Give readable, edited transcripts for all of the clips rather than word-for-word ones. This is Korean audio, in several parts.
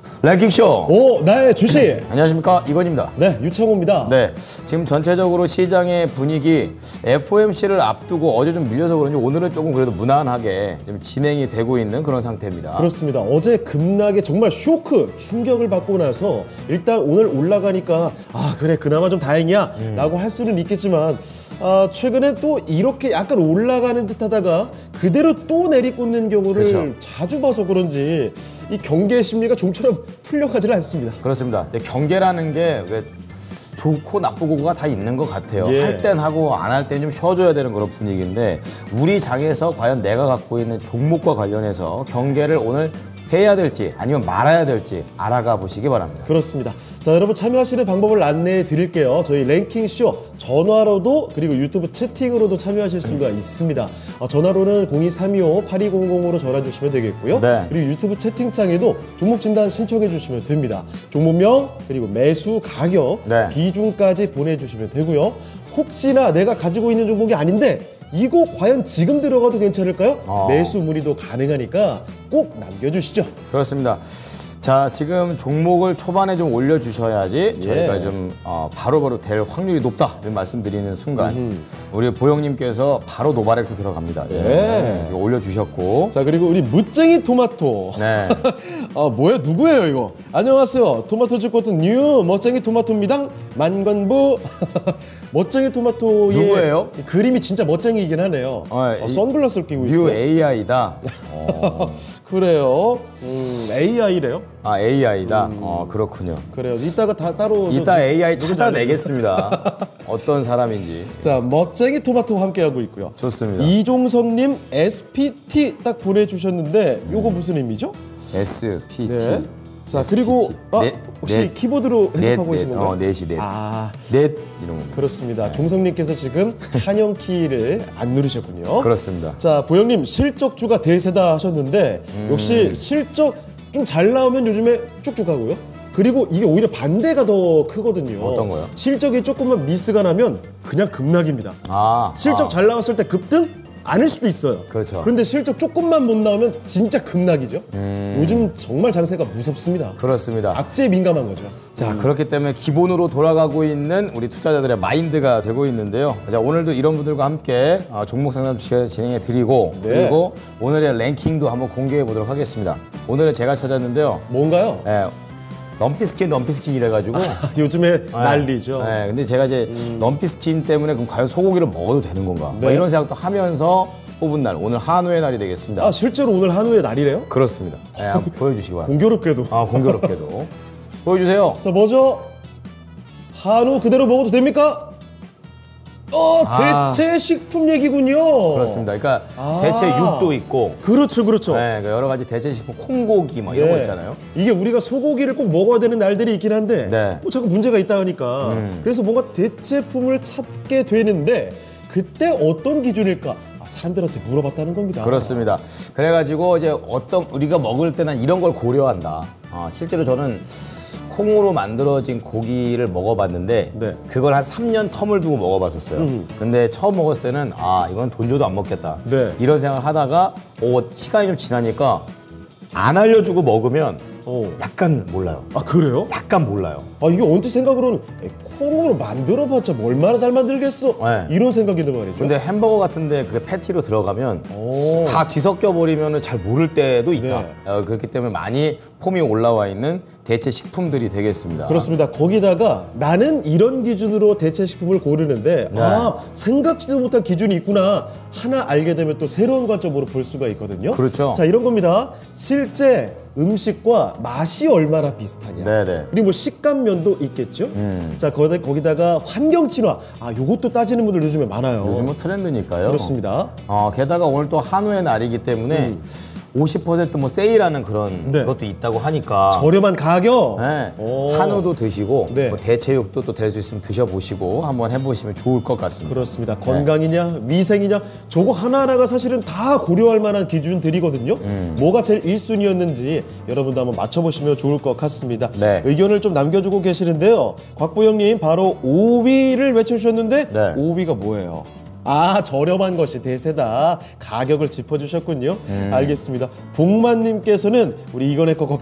랭킹쇼! 오, 나의 주식! 안녕하십니까, 이건입니다. 네, 유창호입니다. 네, 지금 전체적으로 시장의 분위기 FOMC를 앞두고 어제 좀 밀려서 그런지 오늘은 조금 그래도 무난하게 좀 진행이 되고 있는 그런 상태입니다. 그렇습니다. 어제 급락에 정말 쇼크, 충격을 받고 나서 일단 오늘 올라가니까 아 그래 그나마 좀 다행이야 라고 할 수는 있겠지만 최근에 또 이렇게 약간 올라가는 듯 하다가 그대로 또 내리꽂는 경우를 그렇죠. 자주 봐서 그런지 이 경계 심리가 좀처럼 풀려가지는 않습니다. 그렇습니다. 경계라는 게 왜 좋고 나쁘고가 다 있는 것 같아요. 예. 할 땐 하고 안 할 땐 좀 쉬어줘야 되는 그런 분위기인데 우리 장에서 과연 내가 갖고 있는 종목과 관련해서 경계를 오늘 해야 될지 아니면 말아야 될지 알아가 보시기 바랍니다. 그렇습니다. 자, 여러분 참여하시는 방법을 안내해 드릴게요. 저희 랭킹쇼 전화로도 그리고 유튜브 채팅으로도 참여하실 수가 있습니다. 전화로는 02-325-8200으로 전화 주시면 되겠고요. 네. 그리고 유튜브 채팅창에도 종목 진단 신청해 주시면 됩니다. 종목명 그리고 매수 가격 네. 비중까지 보내주시면 되고요. 혹시나 내가 가지고 있는 종목이 아닌데 이거 과연 지금 들어가도 괜찮을까요? 매수 문의도 가능하니까 꼭 남겨주시죠. 그렇습니다. 자, 지금 종목을 초반에 좀 올려주셔야지 저희가 좀 바로바로 될 확률이 높다 이런 말씀드리는 순간 우리 보영님께서 바로 노바렉스 들어갑니다. 예. 올려주셨고. 자, 그리고 우리 무쟁이 토마토. 네. 뭐야 누구예요 이거? 안녕하세요. 토마토즈 코트 뉴 멋쟁이 토마토입니다. 만관부. 멋쟁이 토마토의 누구예요? 그림이 진짜 멋쟁이긴 하네요. 선글라스를 끼고 있어요. 뉴 AI다. 그래요. AI래요? 아, AI다. 그렇군요. 그래요. 이따가 다 따로 이따 AI 찾아내겠습니다. 어떤 사람인지. 자, 멋쟁이 토마토와 함께하고 있고요. 좋습니다. 이종성님 SPT 딱 보내주셨는데 요거 무슨 의미죠? SPT. 네. 자, SPT. 그리고 혹시 키보드로 해석하고 계신 건가요? 넷이 넷. 아, 넷 이런 거. 그렇습니다. 종성님께서 지금 한영 키를 안 누르셨군요. 그렇습니다. 자, 보영님 실적주가 대세다 하셨는데 역시 실적 좀 잘 나오면 요즘에 쭉쭉 가고요. 그리고 이게 오히려 반대가 더 크거든요. 어떤 거요? 실적이 조금만 미스가 나면 그냥 급락입니다. 아, 실적 잘 나왔을 때 급등? 아닐 수도 있어요. 그렇죠. 그런데 실적 조금만 못 나오면 진짜 급락이죠. 요즘 정말 장세가 무섭습니다. 그렇습니다. 악재에 민감한 거죠. 자, 그렇기 때문에 기본으로 돌아가고 있는 우리 투자자들의 마인드가 되고 있는데요. 자, 오늘도 이런 분들과 함께 종목 상담 진행해 드리고 네. 그리고 오늘의 랭킹도 한번 공개해 보도록 하겠습니다. 오늘은 제가 찾았는데요. 뭔가요? 럼피스킨 이래가지고 요즘에 난리죠. 네, 근데 제가 이제 럼피스킨 때문에 그럼 과연 소고기를 먹어도 되는 건가? 뭐 이런 생각도 하면서 뽑은 날, 오늘 한우의 날이 되겠습니다. 아, 실제로 오늘 한우의 날이래요? 그렇습니다. 네, 한번 보여주시기 바랍니다. 공교롭게도. 공교롭게도. 보여주세요. 자, 뭐죠? 한우 그대로 먹어도 됩니까? 대체 식품 얘기군요. 그렇습니다. 그러니까 대체 육도 있고, 그렇죠, 그렇죠. 네, 그러니까 여러 가지 대체 식품, 콩고기 뭐 이런 거 있잖아요. 이게 우리가 소고기를 꼭 먹어야 되는 날들이 있긴 한데 네. 뭐 자꾸 문제가 있다 하니까 그래서 뭔가 대체품을 찾게 되는데 그때 어떤 기준일까? 사람들한테 물어봤다는 겁니다. 그렇습니다. 그래가지고 이제 우리가 먹을 때는 이런 걸 고려한다. 실제로 저는 콩으로 만들어진 고기를 먹어봤는데 네. 그걸 한 3년 텀을 두고 먹어봤었어요. 근데 처음 먹었을 때는 이건 돈 줘도 안 먹겠다. 네. 이런 생각을 하다가 시간이 좀 지나니까 안 알려주고 먹으면 약간 몰라요. 아, 그래요? 약간 몰라요. 이게 언뜻 생각으로는 콩으로 만들어봤자 뭐 얼마나 잘 만들겠어? 네. 이런 생각인데 말이죠. 근데 햄버거 같은데 그게 패티로 들어가면 다 뒤섞여 버리면 잘 모를 때도 있다. 그렇기 때문에 많이 폼이 올라와 있는 대체 식품들이 되겠습니다. 그렇습니다. 거기다가 나는 이런 기준으로 대체 식품을 고르는데 생각지도 못한 기준이 있구나 하나 알게 되면 또 새로운 관점으로 볼 수가 있거든요. 그렇죠. 자, 이런 겁니다. 실제 음식과 맛이 얼마나 비슷하냐. 네네. 그리고 뭐 식감면도 있겠죠. 자, 거기다가 환경 친화. 요것도 따지는 분들 요즘에 많아요. 요즘은 트렌드니까요. 그렇습니다. 게다가 오늘 또 한우의 날이기 때문에 50% 뭐 세일하는 그런 네. 것도 있다고 하니까 저렴한 가격. 네. 한우도 드시고 네. 뭐 대체육도 또 될 수 있으면 드셔보시고 한번 해보시면 좋을 것 같습니다. 그렇습니다. 건강이냐 위생이냐 저거 하나하나가 사실은 다 고려할 만한 기준들이거든요. 뭐가 제일 1순위였는지 여러분도 한번 맞춰보시면 좋을 것 같습니다. 네. 의견을 좀 남겨주고 계시는데요. 곽보영님 바로 5위를 외쳐주셨는데 네. 5위가 뭐예요? 저렴한 것이 대세다. 가격을 짚어주셨군요. 알겠습니다. 복만님께서는 우리 이건의 거 걱정.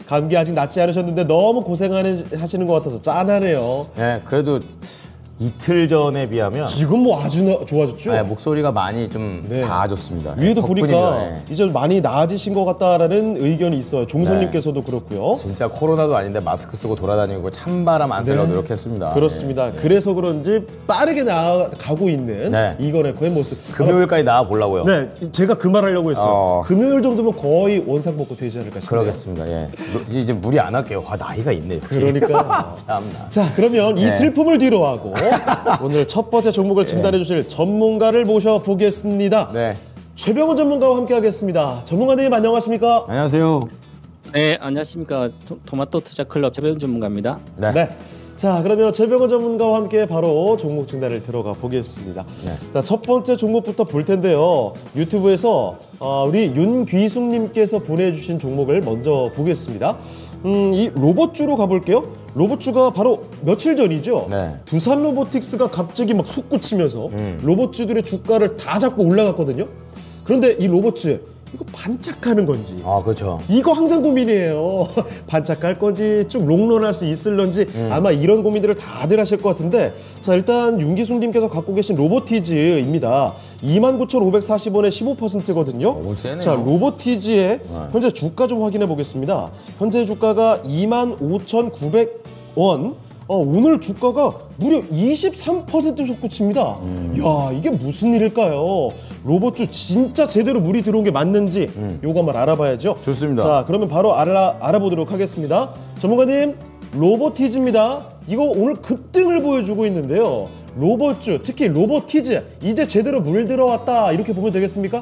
감기 아직 낫지 않으셨는데 너무 고생하시는 것 같아서 짠하네요. 네, 그래도 이틀 전에 비하면 지금 뭐 아주 좋아졌죠? 네, 목소리가 많이 좀 네. 나아졌습니다. 위에도 덕분입니다. 보니까 네. 이제 많이 나아지신 것 같다라는 의견이 있어요. 종선님께서도 그렇고요. 진짜 코로나도 아닌데 마스크 쓰고 돌아다니고 찬바람 안 쐬려고 노력했습니다. 그렇습니다. 그래서 그런지 빠르게 나아가고 있는 네. 이건에코의 모습. 금요일까지 나와 보려고요. 네, 제가 그 말 하려고 했어요. 금요일 정도면 거의 원상복구 되지 않을까 싶네요. 그러겠습니다. 예. 이제 무리 안 할게요. 와, 나이가 있네. 역시. 그러니까. 참나. 자, 그러면 이 슬픔을 뒤로 하고 오늘 첫 번째 종목을 진단해 주실 전문가를 모셔보겠습니다. 네. 최병훈 전문가와 함께하겠습니다. 전문가님 안녕하십니까? 안녕하세요. 네, 안녕하십니까. 토마토 투자 클럽 최병훈 전문가입니다. 네. 네. 자, 그러면 최병훈 전문가와 함께 바로 종목 진단을 들어가 보겠습니다. 네. 자, 첫 번째 종목부터 볼 텐데요. 유튜브에서 우리 윤귀숙님께서 보내주신 종목을 먼저 보겠습니다. 이 로봇주로 가볼게요. 로봇주가 바로 며칠 전이죠. 네. 두산 로보틱스가 갑자기 막 솟구치면서 로봇주들의 주가를 다 잡고 올라갔거든요. 그런데 이 로봇주 이거 반짝하는 건지 아, 그렇죠. 이거 항상 고민이에요. 반짝할 건지 쭉 롱런할 수 있을런지 아마 이런 고민들을 다들 하실 것 같은데 자 일단 윤기숙님께서 갖고 계신 로보티즈입니다. 29,540원에 15%거든요. 너무 세네요. 자 로보티즈의 현재 주가 좀 확인해 보겠습니다. 현재 주가가 25,900원. 오늘 주가가 무려 23% 솟구칩니다. 야 이게 무슨 일일까요? 로봇주 진짜 제대로 물이 들어온 게 맞는지 요거 한번 알아봐야죠. 좋습니다. 자 그러면 바로 알아보도록 하겠습니다. 전문가님 로보티즈입니다. 이거 오늘 급등을 보여주고 있는데요. 로봇주 특히 로보티즈 이제 제대로 물 들어왔다 이렇게 보면 되겠습니까?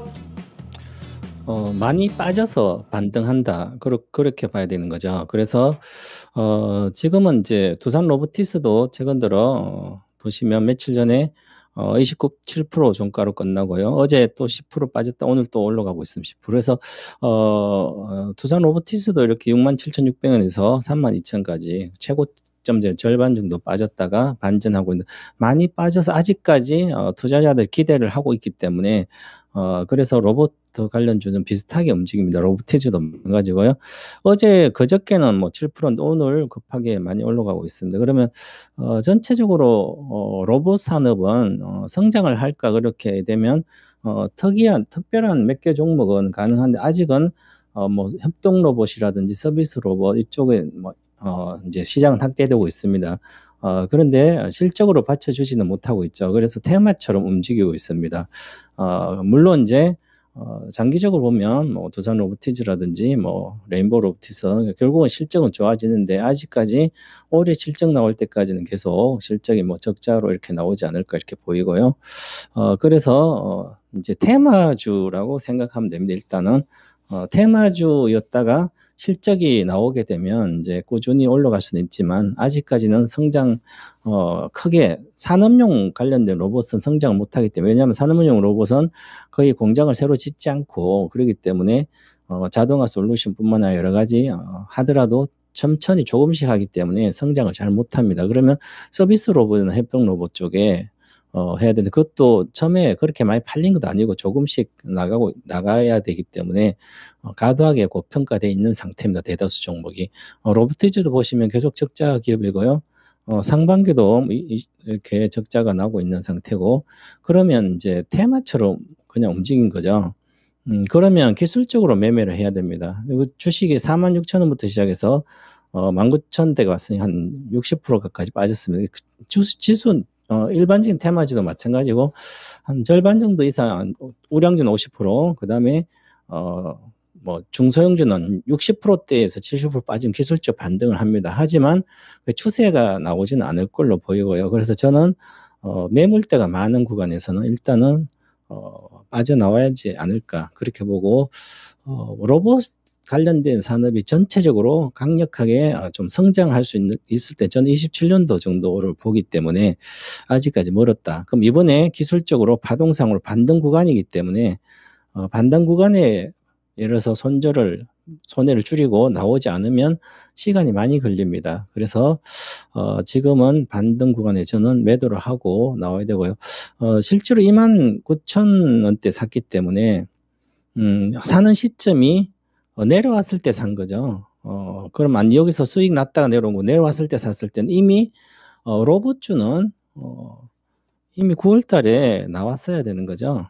많이 빠져서 반등한다. 그렇게 봐야 되는 거죠. 그래서 지금은 이제 두산 로보티스도 최근 들어 보시면 며칠 전에 29.7% 종가로 끝나고요. 어제 또 10% 빠졌다. 오늘 또 올라가고 있습니다. 10%. 그래서 두산 로보티스도 이렇게 67,600원에서 32,000까지 최고점 절반 정도 빠졌다가 반전하고 있는 많이 빠져서 아직까지 투자자들 기대를 하고 있기 때문에 그래서 로봇 관련주는 비슷하게 움직입니다. 로보티즈도 마찬가지고요. 어제 그저께는 뭐 7%인데 오늘 급하게 많이 올라가고 있습니다. 그러면 전체적으로 로봇 산업은 성장을 할까 그렇게 되면 특별한 몇 개 종목은 가능한데 아직은 뭐 협동 로봇이라든지 서비스 로봇 이쪽에 이제 시장은 확대되고 있습니다. 그런데 실적으로 받쳐주지는 못하고 있죠. 그래서 테마처럼 움직이고 있습니다. 물론 이제 장기적으로 보면 뭐 두산 로보티즈라든지 뭐 레인보우 로보티스 결국은 실적은 좋아지는데 아직까지 올해 실적 나올 때까지는 계속 실적이 뭐 적자로 이렇게 나오지 않을까 이렇게 보이고요. 그래서 이제 테마주라고 생각하면 됩니다. 일단은 테마주였다가 실적이 나오게 되면 이제 꾸준히 올라갈 수는 있지만 아직까지는 성장 크게 산업용 관련된 로봇은 성장을 못하기 때문에 왜냐하면 산업용 로봇은 거의 공장을 새로 짓지 않고 그렇기 때문에 자동화 솔루션뿐만 아니라 여러 가지 하더라도 천천히 조금씩 하기 때문에 성장을 잘 못합니다. 그러면 서비스 로봇이나 협동 로봇 쪽에 해야 되는데 그것도 처음에 그렇게 많이 팔린 것도 아니고 조금씩 나가야 되기 때문에 과도하게 고평가되어 있는 상태입니다. 대다수 종목이. 로보티즈도 보시면 계속 적자 기업이고요. 상반기도 이렇게 적자가 나고 있는 상태고 그러면 이제 테마처럼 그냥 움직인 거죠. 그러면 기술적으로 매매를 해야 됩니다. 주식이 46,000원부터 시작해서 19,000대가 왔으니 한 60% 가까이 빠졌습니다. 지수는 일반적인 테마주도 마찬가지고 한 절반 정도 이상 우량주는 50% 그다음에 뭐 중소형주는 60%대에서 70% 빠지면 기술적 반등을 합니다. 하지만 그 추세가 나오지는 않을 걸로 보이고요. 그래서 저는 매물대가 많은 구간에서는 일단은 빠져나와야지 않을까 그렇게 보고 로봇 관련된 산업이 전체적으로 강력하게 좀 성장할 수 있을 때 저는 27년도 정도를 보기 때문에 아직까지 멀었다. 그럼 이번에 기술적으로 파동상으로 반등 구간이기 때문에 반등 구간에 예를 들어서 손해를 줄이고 나오지 않으면 시간이 많이 걸립니다. 그래서 지금은 반등 구간에 저는 매도를 하고 나와야 되고요. 실제로 29,000원대 샀기 때문에 사는 시점이 내려왔을 때 산 거죠. 그러면 여기서 수익 났다가 내려온 거 내려왔을 때 샀을 때는 이미 로봇주는 이미 9월 달에 나왔어야 되는 거죠.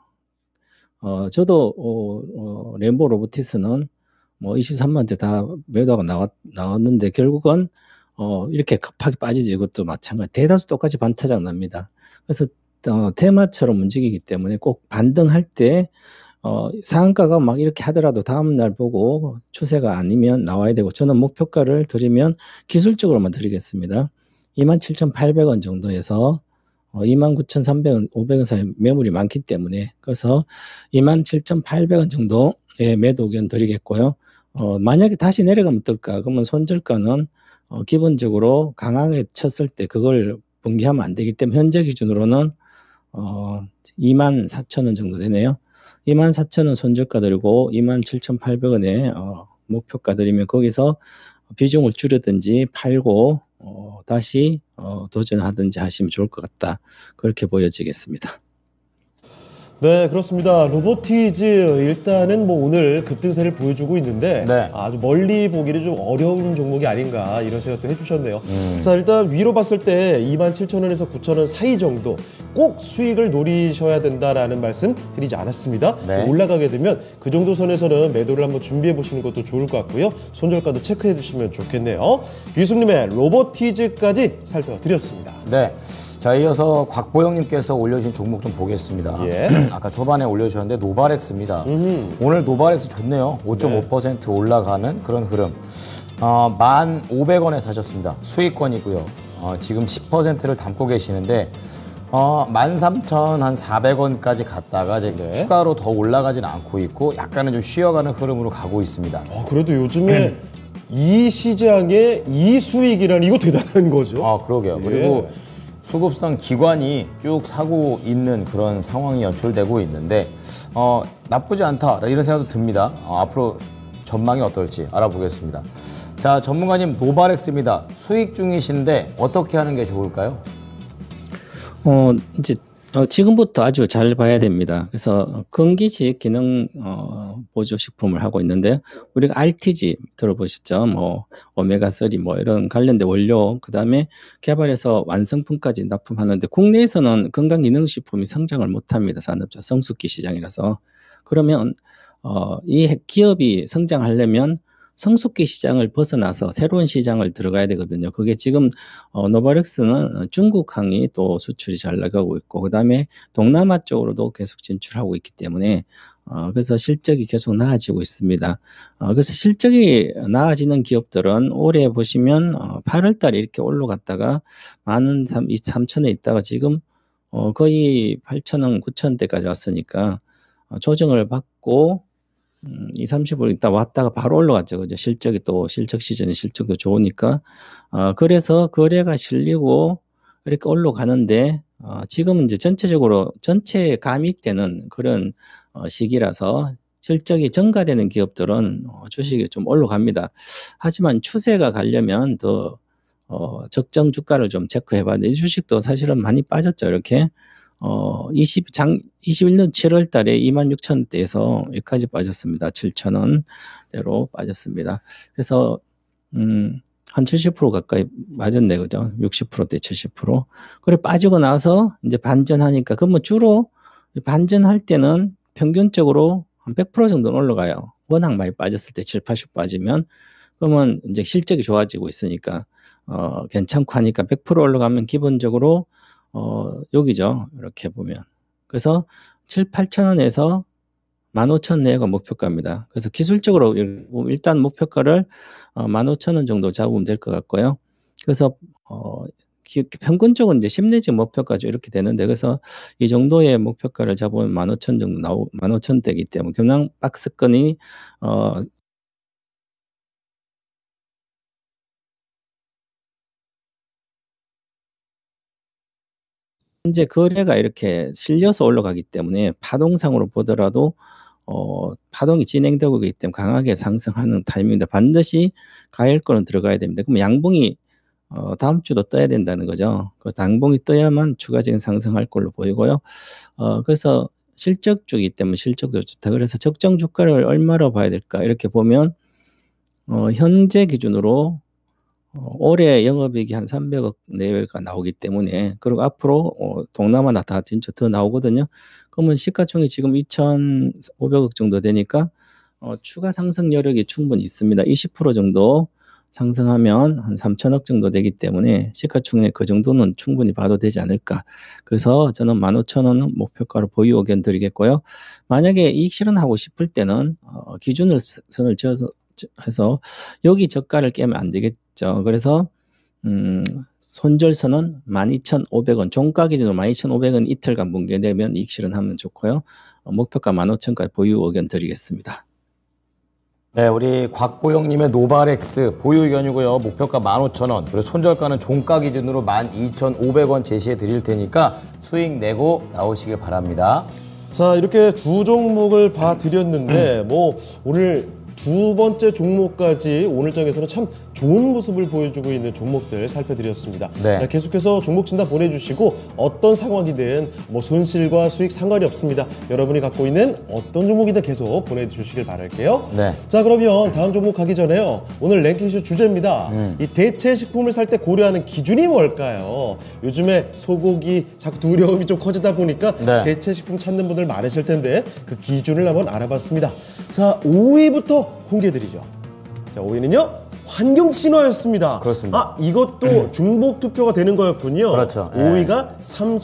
저도 램보 로보티스는 뭐 23만 원대 다 매도가 나왔는데 결국은 이렇게 급하게 빠지지. 이것도 마찬가지. 대다수 똑같이 반타작 납니다. 그래서 테마처럼 움직이기 때문에 꼭 반등할 때 상한가가 막 이렇게 하더라도 다음 날 보고 추세가 아니면 나와야 되고, 저는 목표가를 드리면 기술적으로만 드리겠습니다. 27,800원 정도에서 29,300원, 500원 사이 매물이 많기 때문에, 그래서 27,800원 정도의 매도 의견 드리겠고요. 만약에 다시 내려가면 어떨까? 그러면 손절가는 기본적으로 강하게 쳤을 때 그걸 분기하면 안 되기 때문에 현재 기준으로는 24,000원 정도 되네요. 24,000원 손절가 드리고 27,800원에 목표가 드리면 거기서 비중을 줄이든지 팔고 다시 도전하든지 하시면 좋을 것 같다. 그렇게 보여지겠습니다. 네, 그렇습니다. 로보티즈 일단은 뭐 오늘 급등세를 보여주고 있는데 네. 아주 멀리 보기는 좀 어려운 종목이 아닌가 이런 생각도 해주셨네요. 자, 일단 위로 봤을 때 27,000원에서 9,000원 사이 정도 꼭 수익을 노리셔야 된다라는 말씀 드리지 않았습니다. 네. 올라가게 되면 그 정도 선에서는 매도를 한번 준비해 보시는 것도 좋을 것 같고요. 손절가도 체크해 주시면 좋겠네요. 유승님의 로보티즈까지 살펴드렸습니다. 네. 자, 이어서 곽보영님께서 올려주신 종목 좀 보겠습니다. 예. 아까 초반에 올려주셨는데 노바렉스입니다. 오늘 노바렉스 좋네요. 5.5% 올라가는 그런 흐름. 1,500원에 사셨습니다. 수익권이고요. 지금 10%를 담고 계시는데 13,400원까지 갔다가 이제 추가로 더 올라가지는 않고 있고 약간은 좀 쉬어가는 흐름으로 가고 있습니다. 그래도 요즘에 이 시장에 이 수익이라는 이거 대단한 거죠. 그러게요. 그리고 수급성 기관이 쭉 사고 있는 그런 상황이 연출되고 있는데 나쁘지 않다 이런 생각도 듭니다. 앞으로 전망이 어떨지 알아보겠습니다. 자, 전문가님, 노바렉스입니다. 수익 중이신데 어떻게 하는 게 좋을까요? 이제 지금부터 아주 잘 봐야 됩니다. 그래서 근기식 기능 보조 식품을 하고 있는데, 우리가 RTG 들어보셨죠? 뭐 오메가3 뭐 이런 관련된 원료, 그다음에 개발해서 완성품까지 납품하는데 국내에서는 건강기능식품이 성장을 못합니다. 산업적 성숙기 시장이라서. 그러면 이 기업이 성장하려면 성숙기 시장을 벗어나서 새로운 시장을 들어가야 되거든요. 그게 지금 노바렉스는 중국항이 또 수출이 잘 나가고 있고, 그다음에 동남아 쪽으로도 계속 진출하고 있기 때문에 그래서 실적이 계속 나아지고 있습니다. 그래서 실적이 나아지는 기업들은 올해 보시면 8월 달에 이렇게 올라갔다가 13,000에 있다가 지금 거의 8,000원, 9,000대까지 왔으니까 조정을 받고 30을 있다 왔다가 바로 올라갔죠. 그죠? 실적이 또 실적 시즌에 실적도 좋으니까. 그래서 거래가 실리고 이렇게 올라가는데, 지금은 이제 전체적으로 전체 감익되는 그런 시기라서 실적이 증가되는 기업들은 주식이 좀 올라갑니다. 하지만 추세가 가려면 더 적정 주가를 좀 체크해 봐야 돼요. 이 주식도 사실은 많이 빠졌죠. 이렇게. 21년 7월 달에 26,000원대에서 여기까지 빠졌습니다. 7,000원대로 빠졌습니다. 그래서, 한 70% 가까이 빠졌네, 그죠? 60%대 70%. 그래, 빠지고 나서 이제 반전하니까, 그러면 주로 반전할 때는 평균적으로 한 100% 정도는 올라가요. 워낙 많이 빠졌을 때 7, 80 빠지면. 그러면 이제 실적이 좋아지고 있으니까, 괜찮고 하니까 100% 올라가면 기본적으로 여기죠. 이렇게 보면. 그래서 7, 8,000원에서 15,000원 내가 목표가입니다. 그래서 기술적으로 일단 목표가를 15,000원 정도 잡으면 될 것 같고요. 그래서 평균적으로 이제 10 내지 목표가죠. 이렇게 되는데, 그래서 이 정도의 목표가를 잡으면 15,000 정도 15,000대이기 때문에 경량 박스권이 현재 거래가 이렇게 실려서 올라가기 때문에 파동상으로 보더라도 파동이 진행되고 있기 때문에 강하게 상승하는 타이밍인데 반드시 가열권은 들어가야 됩니다. 그럼 양봉이 다음 주도 떠야 된다는 거죠. 그 양봉이 떠야만 추가적인 상승할 걸로 보이고요. 그래서 실적주이기 때문에 실적도 좋다. 그래서 적정 주가를 얼마로 봐야 될까? 이렇게 보면 현재 기준으로 올해 영업이익이 한 300억 내외가 나오기 때문에 그리고 앞으로 동남아나 다 진짜 더 나오거든요. 그러면 시가총이 지금 2,500억 정도 되니까 추가 상승 여력이 충분히 있습니다. 20% 정도 상승하면 한 3천억 정도 되기 때문에 시가총액 그 정도는 충분히 봐도 되지 않을까. 그래서 저는 15,000원 목표가로 보유 의견 드리겠고요. 만약에 이익 실현하고 싶을 때는 기준을 선을 지어서 해서 여기 저가를 깨면 안 되겠죠. 그래서 손절선은 12,500원, 종가 기준으로 12,500원 이틀간 붕괴되면 이익 실현하면 좋고요. 목표가 15,000원까지 보유 의견 드리겠습니다. 네, 우리 곽보영님의 노바렉스 보유 의견이고요. 목표가 15,000원, 그리고 손절가는 종가 기준으로 12,500원 제시해 드릴 테니까 수익 내고 나오시길 바랍니다. 자, 이렇게 두 종목을 봐드렸는데 뭐 오늘 두 번째 종목까지 오늘 장에서는 참 좋은 모습을 보여주고 있는 종목들 살펴드렸습니다. 네. 자, 계속해서 종목 진단 보내주시고 어떤 상황이든 뭐 손실과 수익 상관이 없습니다. 여러분이 갖고 있는 어떤 종목이든 계속 보내주시길 바랄게요. 네. 자, 그러면 다음 종목 가기 전에요. 오늘 랭킹쇼 주제입니다. 이 대체 식품을 살 때 고려하는 기준이 뭘까요? 요즘에 소고기 자꾸 두려움이 좀 커지다 보니까 네. 대체 식품 찾는 분들 많으실 텐데 그 기준을 한번 알아봤습니다. 자, 5위부터 공개해드리죠. 자, 5위는요. 환경 친화였습니다. 그렇습니다. 아, 이것도 중복 투표가 되는 거였군요. 그렇죠. 5위가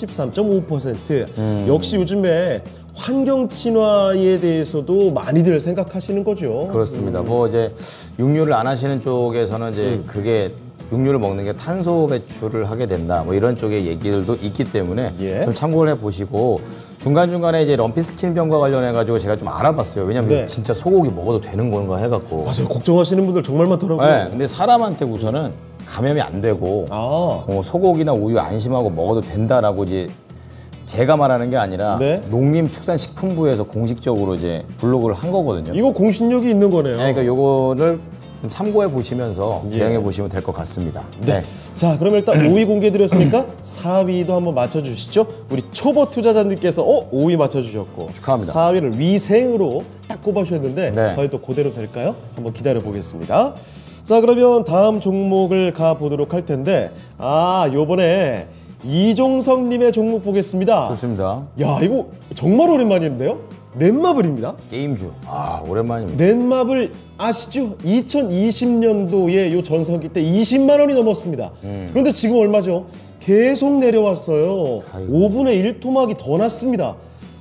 33.5%. 역시 요즘에 환경 친화에 대해서도 많이들 생각하시는 거죠. 그렇습니다. 뭐 이제 육류를 안 하시는 쪽에서는 이제 그게 육류를 먹는 게 탄소 배출을 하게 된다. 뭐 이런 쪽의 얘기들도 있기 때문에 예. 좀 참고를 해보시고 중간중간에 이제 럼피스킨병과 관련해가지고 제가 좀 알아봤어요. 왜냐면 네. 진짜 소고기 먹어도 되는 건가 해갖고. 맞아요. 걱정하시는 분들 정말 많더라고요. 네, 근데 사람한테 우선은 감염이 안 되고 소고기나 우유 안심하고 먹어도 된다라고 이제 제가 말하는 게 아니라 네. 농림축산식품부에서 공식적으로 이제 블로그를 한 거거든요. 이거 공신력이 있는 거네요. 네, 그러니까 요거를 좀 참고해 보시면서 예. 대응해 보시면 될 것 같습니다. 네. 자, 그럼 일단 5위 공개드렸으니까 4위도 한번 맞춰주시죠. 우리 초보 투자자님께서 5위 맞춰주셨고 축하합니다. 4위를 위생으로 딱 꼽아주셨는데 네. 과연 또 그대로 될까요? 한번 기다려 보겠습니다. 자, 그러면 다음 종목을 가보도록 할 텐데 요번에 이종성님의 종목 보겠습니다. 좋습니다. 야, 이거 정말 오랜만인데요? 넷마블입니다. 게임주. 오랜만입니다. 넷마블 아시죠? 2020년도에 요 전성기 때 20만 원이 넘었습니다. 그런데 지금 얼마죠? 계속 내려왔어요. 아이고. 5분의 1 토막이 더 났습니다.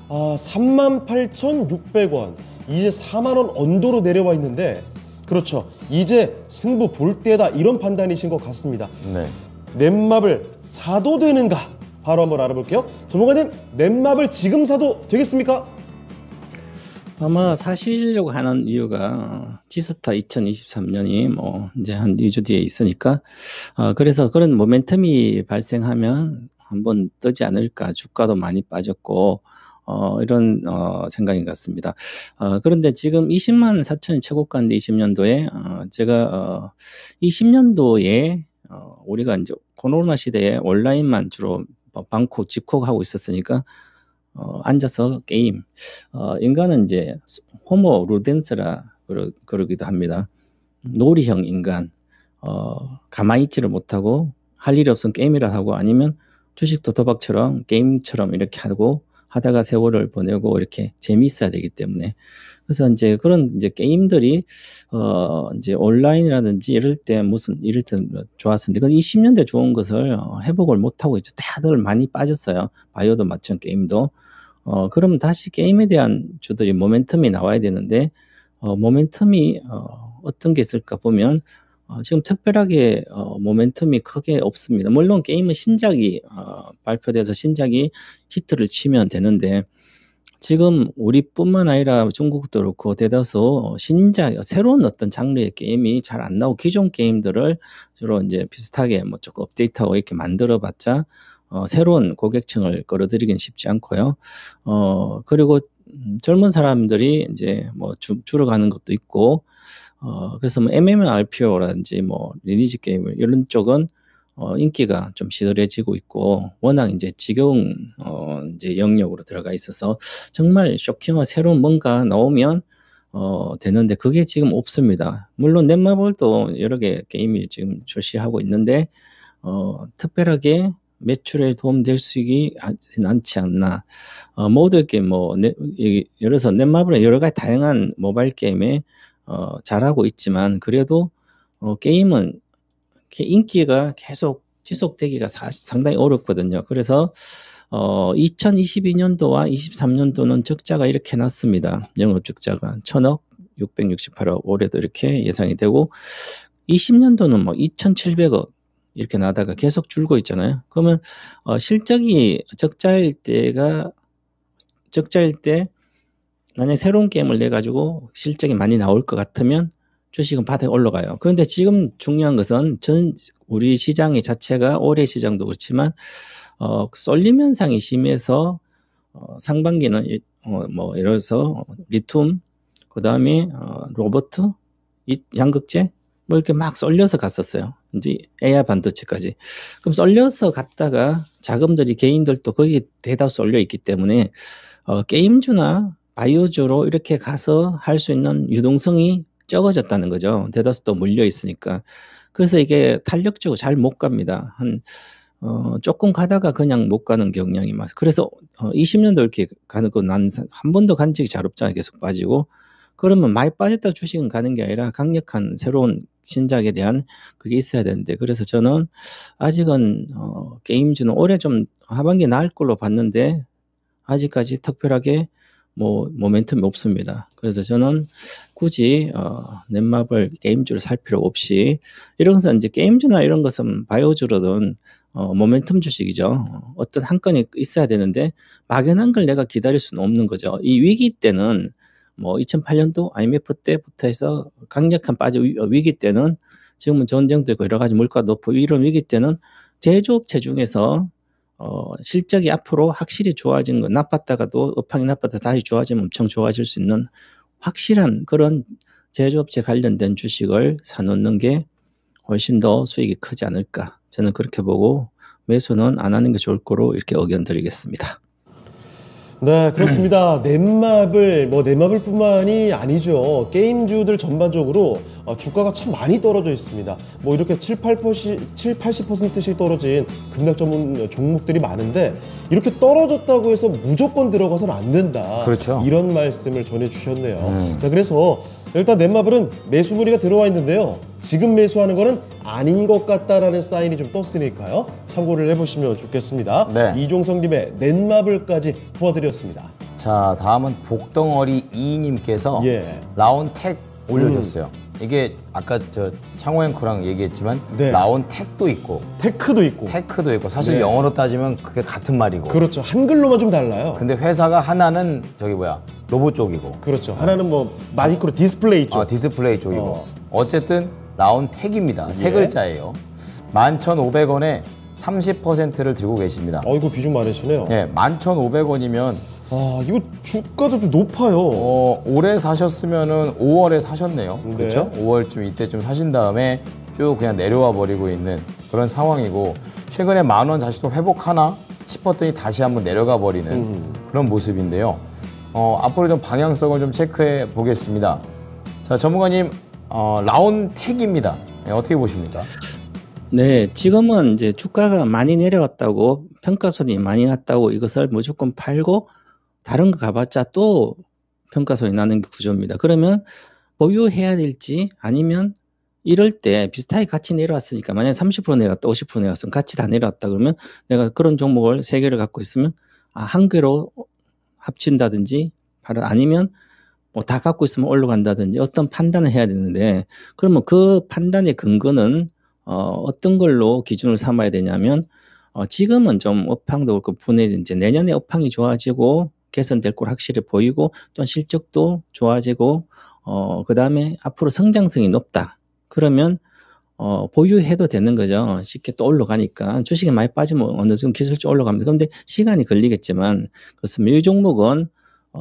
38,600원. 이제 4만 원 언더로 내려와 있는데 그렇죠. 이제 승부 볼 때다 이런 판단이신 것 같습니다. 네. 넷마블 사도 되는가? 바로 한번 알아볼게요. 전문가님, 넷마블 지금 사도 되겠습니까? 아마 사시려고 하는 이유가 지스타 2023년이 뭐 이제 한 2주 뒤에 있으니까 그래서 그런 모멘텀이 발생하면 한번 뜨지 않을까. 주가도 많이 빠졌고 이런 생각인 것 같습니다. 그런데 지금 20만 4천이 최고가인데 20년도에 제가 20년도에 우리가 이제 코로나 시대에 온라인만 주로 방콕 집콕하고 있었으니까 앉아서 게임. 인간은 이제 호모 루덴스라 그러기도 합니다. 놀이형 인간. 가만히 있지를 못하고 할 일이 없으면 게임이라 하고 아니면 주식도 도박처럼 게임처럼 이렇게 하고 하다가 세월을 보내고 이렇게 재미있어야 되기 때문에 그래서 이제 그런 이제 게임들이 이제 온라인이라든지 이럴 때 좋았었는데 그 20년대 좋은 것을 회복을 못 하고 이제 다들 많이 빠졌어요. 바이오도 마찬가지 게임도. 그러면 다시 게임에 대한 주들이 모멘텀이 나와야 되는데 모멘텀이 어떤 게 있을까 보면 지금 특별하게 모멘텀이 크게 없습니다. 물론 게임은 신작이 발표돼서 신작이 히트를 치면 되는데 지금 우리뿐만 아니라 중국도 그렇고 대다수 신작 새로운 어떤 장르의 게임이 잘 안 나오고 기존 게임들을 주로 이제 비슷하게 뭐 조금 업데이트하고 이렇게 만들어봤자 새로운 고객층을 끌어들이긴 쉽지 않고요. 그리고 젊은 사람들이 이제 뭐 줄어가는 것도 있고, 그래서 뭐 MMORPG라든지 뭐 리니지 게임 이런 쪽은 인기가 좀 시들해지고 있고, 워낙 이제 지겨운 이제 영역으로 들어가 있어서 정말 쇼킹한 새로운 뭔가 나오면 되는데 그게 지금 없습니다. 물론 넷마블도 여러 개 게임이 지금 출시하고 있는데 특별하게 매출에 도움될 수 있지 않지 않나. 모두에게 예를 들어서 넷마블은 여러 가지 다양한 모바일 게임에 잘하고 있지만 그래도 게임은 인기가 계속 지속되기가 상당히 어렵거든요. 그래서 2022년도와 23년도는 적자가 이렇게 났습니다. 영업 적자가 1,000억, 668억 올해도 이렇게 예상이 되고 20년도는 2,700억 이렇게 나다가 계속 줄고 있잖아요. 그러면 실적이 적자일 때 만약에 새로운 게임을 내 가지고 실적이 많이 나올 것 같으면 주식은 바닥에 올라가요. 그런데 지금 중요한 것은 우리 시장의 자체가 올해 시장도 그렇지만 쏠림 현상이 심해서 상반기는 예를 들어서 리튬, 그다음에 로봇, 양극재 이렇게 막 쏠려서 갔었어요. 이제 AI 반도체까지. 그럼 쏠려서 갔다가 자금들이 개인들도 거기에 대다수 쏠려 있기 때문에 게임주나 바이오주로 이렇게 가서 할 수 있는 유동성이 적어졌다는 거죠. 대다수 또 물려 있으니까. 그래서 이게 탄력적으로 잘 못 갑니다. 조금 가다가 그냥 못 가는 경향이 많아요. 그래서 20년도 이렇게 가는 거 난 한 번도 간 적이 잘 없잖아요. 계속 빠지고. 그러면 많이 빠졌다 주식은 가는 게 아니라 강력한 새로운 신작에 대한 그게 있어야 되는데 그래서 저는 아직은 게임주는 올해 좀 하반기에 나을 걸로 봤는데 아직까지 특별하게 모멘텀이 없습니다. 그래서 저는 굳이 넷마블 게임주를 살 필요 없이 이런 것은 이제 게임주나 이런 것은 바이오주로든 모멘텀 주식이죠. 어떤 한 건이 있어야 되는데 막연한 걸 내가 기다릴 수는 없는 거죠. 이 위기 때는 2008년도 IMF 때부터 해서 강력한 위기 때는 지금은 전쟁도 있고 여러 가지 물가 높고 이런 위기 때는 제조업체 중에서 실적이 앞으로 확실히 좋아진 거 나빴다가도 업황이 나빴다 다시 좋아지면 엄청 좋아질 수 있는 확실한 그런 제조업체 관련된 주식을 사놓는 게 훨씬 더 수익이 크지 않을까 저는 그렇게 보고 매수는 안 하는 게 좋을 거로 이렇게 의견 드리겠습니다. 네, 그렇습니다. 넷마블뿐만이 아니죠. 게임주들 전반적으로 주가가 참 많이 떨어져 있습니다. 이렇게 80%씩 떨어진 급락 전문 종목들이 많은데 이렇게 떨어졌다고 해서 무조건 들어가서는 안 된다. 그렇죠. 이런 말씀을 전해주셨네요. 자, 그래서 일단 넷마블은 매수 무리가 들어와 있는데요. 지금 매수하는 거는 아닌 것 같다라는 사인이 좀 떴으니까요. 참고를 해보시면 좋겠습니다. 네. 이종성님의 넷마블까지 도와드렸습니다. 자, 다음은 복덩어리 2님께서 라온텍 올려줬어요. 이게 아까 창호 앵커랑 얘기했지만 라온텍도 있고 테크도 있고 사실 영어로 따지면 그게 같은 말이고 그렇죠. 한글로만 좀 달라요. 근데 회사가 하나는 로봇 쪽이고 그렇죠. 하나는 마이크로 디스플레이 쪽 디스플레이 쪽이고 어쨌든 라온텍입니다. 세 글자예요. 11,500원에 30%를 들고 계십니다. 이거 비중 많으시네요. 네, 11,500원이면 이거 주가도 좀 높아요. 올해 사셨으면은 5월에 사셨네요. 그렇죠? 5월쯤 이때쯤 사신 다음에 쭉 그냥 내려와 버리고 있는 그런 상황이고 최근에 10,000원 다시 또 회복하나 싶었더니 다시 한번 내려가 버리는 그런 모습인데요. 앞으로 좀 방향성을 좀 체크해 보겠습니다. 자, 전문가님, 라온텍입니다. 어떻게 보십니까? 네, 지금은 이제 주가가 많이 내려왔다고 평가손이 많이 났다고 이것을 무조건 팔고 다른 거 가봤자 또 평가손이 나는 게 구조입니다. 그러면 보유해야 될지 아니면 이럴 때 비슷하게 같이 내려왔으니까 만약에 30% 내려왔다, 50% 내려왔으면 같이 다 내려왔다 그러면 내가 그런 종목을 3개를 갖고 있으면 한 개로 합친다든지 아니면 다 갖고 있으면 올라간다든지 어떤 판단을 해야 되는데 그러면 그 판단의 근거는 어떤 걸로 기준을 삼아야 되냐면 지금은 좀 업황도 그렇고 이제 내년에 업황이 좋아지고 개선될 걸 확실히 보이고 또 실적도 좋아지고 그다음에 앞으로 성장성이 높다. 그러면 보유해도 되는 거죠. 쉽게 또 올라가니까 주식이 많이 빠지면 어느 정도 기술적으로 올라갑니다. 그런데 시간이 걸리겠지만 그렇습니다. 이 종목은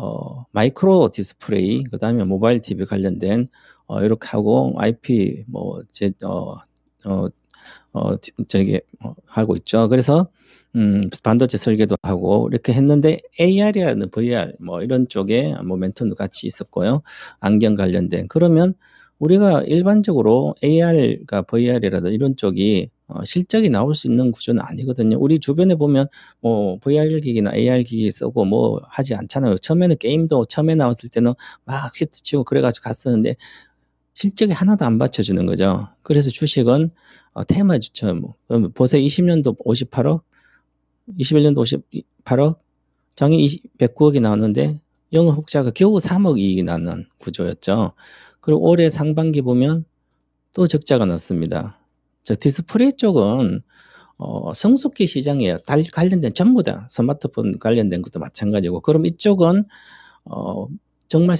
마이크로 디스플레이 그다음에 모바일 TV 관련된 이렇게 하고 IP 저기 하고 있죠. 그래서 반도체 설계도 하고 이렇게 했는데 AR이라는 VR 뭐 이런 쪽에 모멘텀도 같이 있었고요. 안경 관련된. 그러면 우리가 일반적으로 AR과 VR이라든 이런 쪽이 실적이 나올 수 있는 구조는 아니거든요. 우리 주변에 보면 뭐 VR 기기나 AR 기기 쓰고 뭐 하지 않잖아요. 처음에는 게임도 처음에 나왔을 때는 막 히트치고 그래가지고 갔었는데 실적이 하나도 안 받쳐주는 거죠. 그래서 주식은 테마주처럼 보세요. 20년도 58억, 21년도 58억, 장이 109억이 나왔는데 영업 흑자가 겨우 3억 이익이 나는 구조였죠. 그리고 올해 상반기 보면 또 적자가 났습니다. 저 디스플레이 쪽은 성숙기 시장이에요. 관련된 전부 다 스마트폰 관련된 것도 마찬가지고. 그럼 이쪽은 정말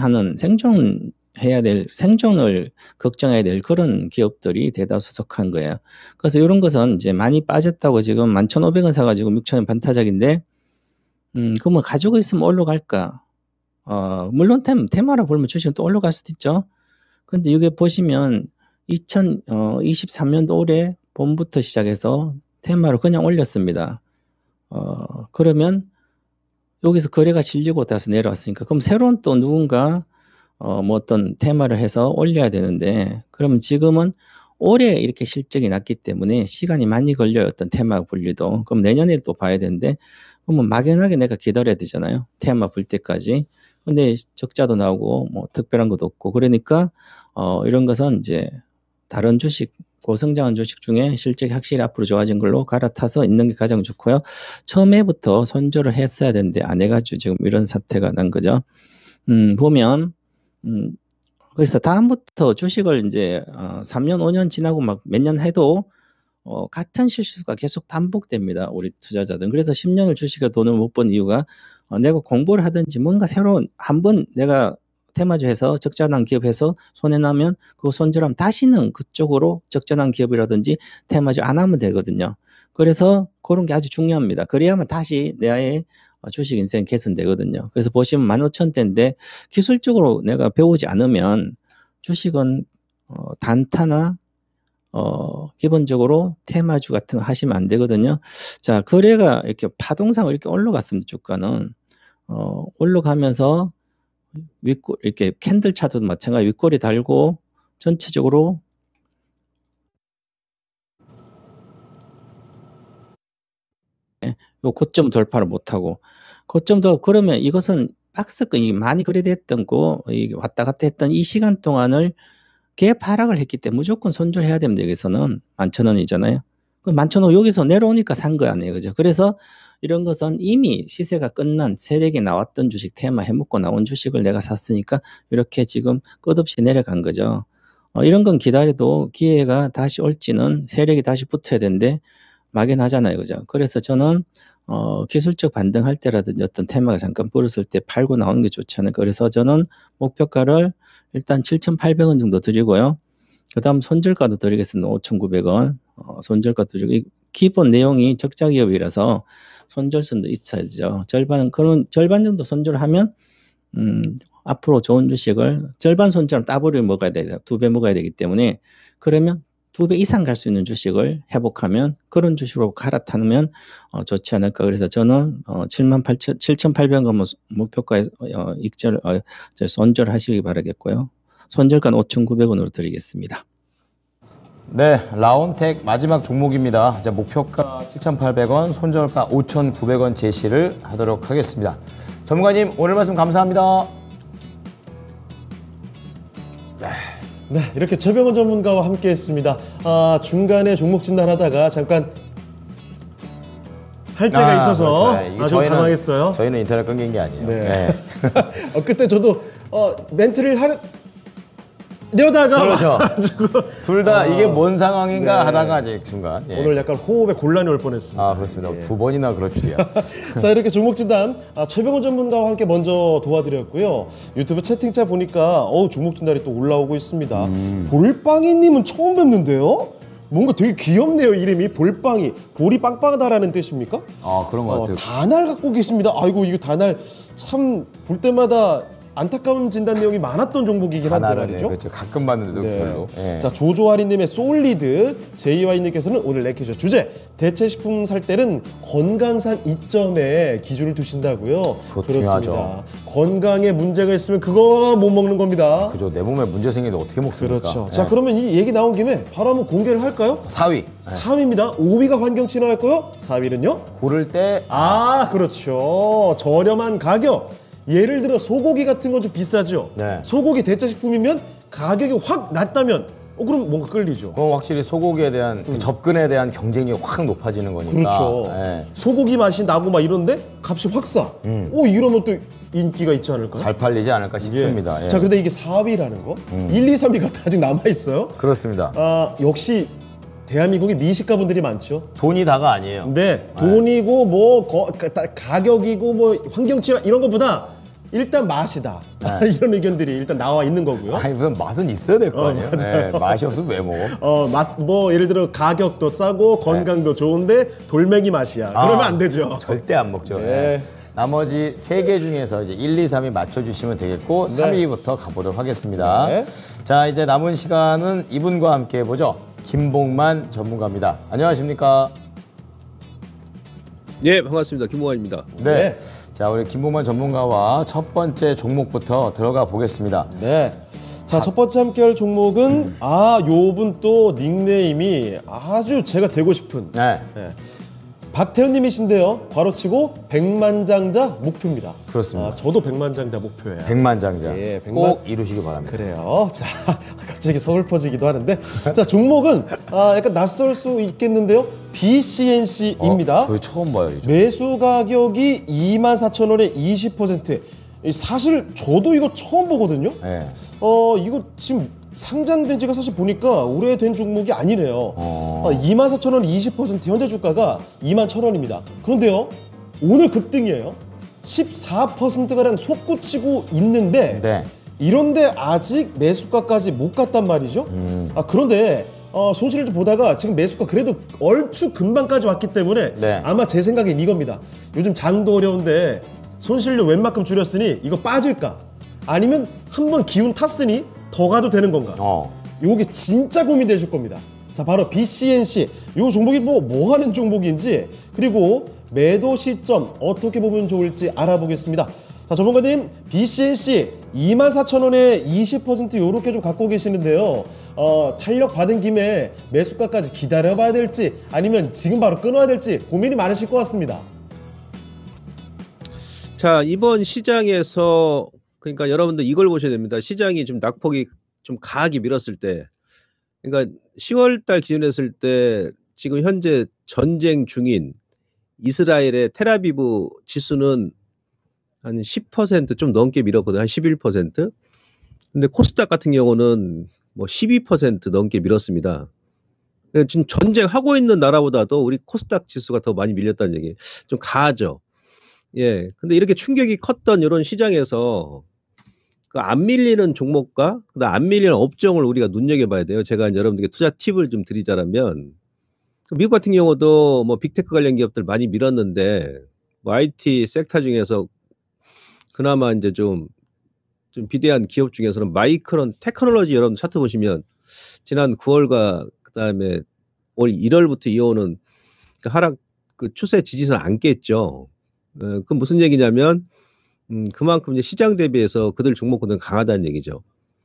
생존해야 될, 생존을 걱정해야 될 그런 기업들이 대다수 속한 거예요. 그래서 이런 것은 이제 많이 빠졌다고 지금 11,500원 사가지고 6,000원 반타작인데, 그러면 가지고 있으면 올라갈까? 물론 테마로 보면 주식은 또 올라갈 수도 있죠. 근데 이게 보시면 2023년도 올해 봄부터 시작해서 테마로 그냥 올렸습니다. 그러면 여기서 거래가 질리고 다시 내려왔으니까 그럼 새로운 또 누군가 뭐 어떤 테마를 해서 올려야 되는데 그러면 지금은 올해 이렇게 실적이 났기 때문에 시간이 많이 걸려요. 어떤 테마 분류도. 그럼 내년에 또 봐야 되는데 그러면 막연하게 내가 기다려야 되잖아요. 테마 불 때까지. 근데 적자도 나오고 뭐 특별한 것도 없고 그러니까 이런 것은 이제 다른 주식 고성장한 주식 중에 실적이 확실히 앞으로 좋아진 걸로 갈아타서 있는 게 가장 좋고요. 처음에부터 손절을 했어야 되는데 안 해가지고 지금 이런 사태가 난 거죠. 보면 그래서 다음부터 주식을 이제 3년 5년 지나고 막 몇 년 해도 같은 실수가 계속 반복됩니다. 우리 투자자들은. 그래서 10년을 주식에 돈을 못 번 이유가 내가 공부를 하든지 뭔가 새로운 한번 내가 테마주에서 적자난 기업에서 손해나면 그거 손절하면 다시는 그쪽으로 적자난 기업이라든지 테마주 안 하면 되거든요. 그래서 그런 게 아주 중요합니다. 그래야만 다시 내 주식 인생 개선되거든요. 그래서 보시면 15,000대인데 기술적으로 내가 배우지 않으면 주식은 단타나 기본적으로 테마주 같은 거 하시면 안 되거든요. 자, 거래가 이렇게 파동상으로 이렇게 올라갔습니다. 주가는 올라가면서 윗골 이렇게 캔들 차도 마찬가지 윗골이 달고 전체적으로 요 고점 돌파를 못하고 고점도 그러면 이것은 박스권이 많이 거래됐던 거 왔다 갔다 했던 이 시간 동안을 갭 하락을 했기 때문에 무조건 손절해야 됩니다. 여기서는 11,000원이잖아요. 그 11,000원 여기서 내려오니까 산 거 아니에요. 그죠? 그래서 이런 것은 이미 시세가 끝난 세력이 나왔던 주식 테마 해먹고 나온 주식을 내가 샀으니까 이렇게 지금 끝없이 내려간 거죠. 이런 건 기다려도 기회가 다시 올지는 세력이 다시 붙어야 되는데 막연하잖아요. 그죠? 그래서 저는 기술적 반등할 때라든지 어떤 테마가 잠깐 불었을 때 팔고 나오는 게 좋지 않을까. 그래서 저는 목표가를 일단 7,800원 정도 드리고요. 그 다음 손절가도 드리겠습니다. 5,900원. 손절가 드리고, 기본 내용이 적자 기업이라서 손절선도 있어야죠. 그런 절반 정도 손절을 하면, 앞으로 좋은 주식을 절반 손절하면 따블을 먹어야 돼요. 2배 먹어야 되기 때문에, 그러면 2배 이상 갈 수 있는 주식을 회복하면 그런 주식으로 갈아타면 좋지 않을까. 그래서 저는 7,800원 목표가에 손절 하시기 바라겠고요. 손절가는 5,900원으로 드리겠습니다. 네, 라온텍 마지막 종목입니다. 이제 목표가 7,800원, 손절가 5,900원 제시를 하도록 하겠습니다. 전문가님, 오늘 말씀 감사합니다. 네, 이렇게 최병원 전문가와 함께했습니다. 중간에 종목 진단하다가 잠깐 할 때가 있어서 그렇죠. 좀 당황했어요. 저희는 인터넷 끊긴 게 아니에요. 네. 그때 저도 멘트를 하려다가 그렇죠. 둘 다 이게 뭔 상황인가 네. 하다가 아직 순간. 예. 오늘 약간 호흡에 곤란이 올 뻔했습니다. 그렇습니다. 예. 2번이나 그럴 줄이야. 자, 이렇게 종목 진단 최병원 전문가와 함께 먼저 도와드렸고요. 유튜브 채팅창 보니까 종목 진단이 또 올라오고 있습니다. 볼빵이님은 처음 뵙는데요. 뭔가 되게 귀엽네요. 이름이 볼빵이. 볼이 빵빵하다라는 뜻입니까? 그런 것 같아요. 단알 갖고 계십니다. 아이고, 이거 단알 참 볼 때마다 안타까운 진단 내용이 많았던 종목이긴 한데 말이죠. 그렇죠. 가끔 봤는데도 네. 별로. 예. 자, 조조아리님의 솔리드, 제이와이님께서는 오늘 레크처 주제 대체식품 살 때는 건강상 이점에 기준을 두신다고요. 그거 그렇습니다. 중요하죠. 건강에 문제가 있으면 그거 못 먹는 겁니다. 그죠. 내 몸에 문제 생기는데 어떻게 먹습니까? 그렇죠. 예. 자, 그러면 이 얘기 나온 김에 바로 한번 공개를 할까요? 4위. 4위입니다. 5위가 환경친화였고요. 4위는요? 고를 때 그렇죠. 저렴한 가격. 예를 들어 소고기 같은 건 좀 비싸죠. 네. 소고기 대체식품이면 가격이 확 낮다면 그럼 뭔가 끌리죠. 그건 확실히 소고기에 대한 그 접근에 대한 경쟁력이 확 높아지는 거니까. 그렇죠. 예. 소고기 맛이 나고 막 이런데 값이 확 싸. 이러면 또 인기가 있지 않을까요? 잘 팔리지 않을까 싶습니다. 예. 자, 근데 이게 4위라는 거. 1, 2, 3위가 아직 남아 있어요. 그렇습니다. 역시 대한민국에 미식가분들이 많죠. 돈이 다가 아니에요. 근데 돈이고 뭐 가격이고 뭐 환경치료 이런 것보다 일단 맛이다. 이런 의견들이 일단 나와 있는 거고요. 아니 무슨 맛은 있어야 될 거 아니에요. 예. 맛이 없으면 왜 먹어? 맛 뭐 예를 들어 가격도 싸고 건강도 좋은데 돌멩이 맛이야. 그러면 안 되죠. 절대 안 먹죠. 네. 예. 나머지 3개 중에서 이제 1, 2, 3위 맞춰주시면 되겠고 3위부터 가보도록 하겠습니다. 네. 자, 이제 남은 시간은 이분과 함께 해보죠. 김봉만 전문가입니다. 안녕하십니까? 예, 반갑습니다. 김봉환입니다. 네. 자, 우리 김봉만 전문가와 첫 번째 종목부터 들어가 보겠습니다. 네. 자, 첫 번째 함께할 종목은 요분 또 닉네임이 아주 제가 되고 싶은 네. 박태현님이신데요. 괄호치고 백만장자 목표입니다. 그렇습니다. 저도 백만장자 목표예요. 백만장자. 예, 꼭 이루시기 바랍니다. 그래요. 자, 갑자기 서글퍼지기도 하는데, 자, 종목은 약간 낯설 수 있겠는데요. BCNC입니다. 저희 처음 봐요. 이제. 매수 가격이 24,000원에 20%. 사실 저도 이거 처음 보거든요. 네. 이거 지금 상장된 지가 사실 보니까 오래된 종목이 아니네요. 24,000원 20% 현재 주가가 21,000원입니다. 그런데요, 오늘 급등이에요. 14%가량 솟구치고 있는데 네. 이런데 아직 매수가까지 못 갔단 말이죠. 그런데 손실을 좀 보다가 지금 매수가 그래도 얼추 금방까지 왔기 때문에 네. 아마 제 생각엔 이겁니다. 요즘 장도 어려운데 손실료 웬만큼 줄였으니 이거 빠질까? 아니면 한번 기운 탔으니 더 가도 되는 건가? 요게 진짜 고민되실 겁니다. 자, 바로 BCNC. 요 종목이 뭐 하는 종목인지, 그리고 매도 시점 어떻게 보면 좋을지 알아보겠습니다. 자, 전문가님, BCNC 24,000원에 20% 요렇게 좀 갖고 계시는데요. 탄력 받은 김에 매수가까지 기다려봐야 될지 아니면 지금 바로 끊어야 될지 고민이 많으실 것 같습니다. 자, 이번 시장에서 그러니까 여러분들 이걸 보셔야 됩니다. 시장이 좀 낙폭이 좀 강하게 밀었을 때, 그러니까 10월 달 기준으로 했을 때 지금 현재 전쟁 중인 이스라엘의 텔아비브 지수는 한 10% 좀 넘게 밀었거든요. 한 11%. 근데 코스닥 같은 경우는 뭐 12% 넘게 밀었습니다. 그러니까 지금 전쟁하고 있는 나라보다도 우리 코스닥 지수가 더 많이 밀렸다는 얘기. 좀 가하죠. 예. 근데 이렇게 충격이 컸던 이런 시장에서 그 안 밀리는 종목과 그다음 안 밀리는 업종을 우리가 눈여겨봐야 돼요. 제가 이제 여러분들께 투자 팁을 좀 드리자면, 미국 같은 경우도 뭐 빅테크 관련 기업들 많이 밀었는데, 뭐 IT 섹터 중에서 그나마 이제 좀 비대한 기업 중에서는 마이크론 테크놀로지, 여러분 차트 보시면 지난 9월과 그다음에 올 1월부터 이어오는 그 하락 그 추세 지지선을 안 깼죠. 그 무슨 얘기냐면 그만큼 이제 시장 대비해서 그들 종목군은 강하다는 얘기죠.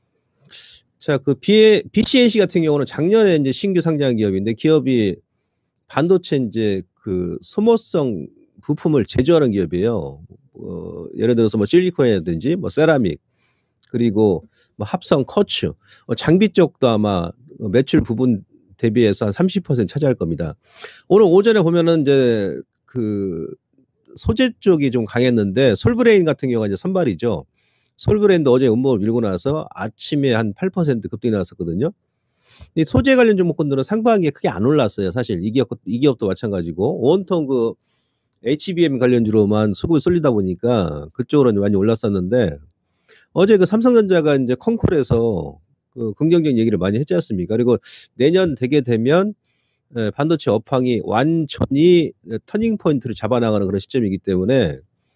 자, 그 BCNC 같은 경우는 작년에 이제 신규 상장한 기업인데, 기업이 반도체 이제 그 소모성 부품을 제조하는 기업이에요. 예를 들어서 뭐 실리콘이라든지 뭐 세라믹, 그리고 뭐 합성 커츠, 장비 쪽도 아마 매출 부분 대비해서 한 30% 차지할 겁니다. 오늘 오전에 보면은 이제 그 소재 쪽이 좀 강했는데, 솔브레인 같은 경우가 이제 선발이죠. 솔브레인도 어제 음모를 밀고 나서 아침에 한 8% 급등이 나왔었거든요. 이 소재 관련 종목군들은 상반기에 크게 안 올랐어요. 사실 이 기업도 마찬가지고 온통 그 HBM 관련주로만 수급이 쏠리다 보니까 그쪽으로 많이 올랐었는데, 어제 그 삼성전자가 이제 컨콜에서 그 긍정적인 얘기를 많이 했지 않습니까? 그리고 내년 되게 되면 반도체 업황이 완전히 터닝 포인트를 잡아나가는 그런 시점이기 때문에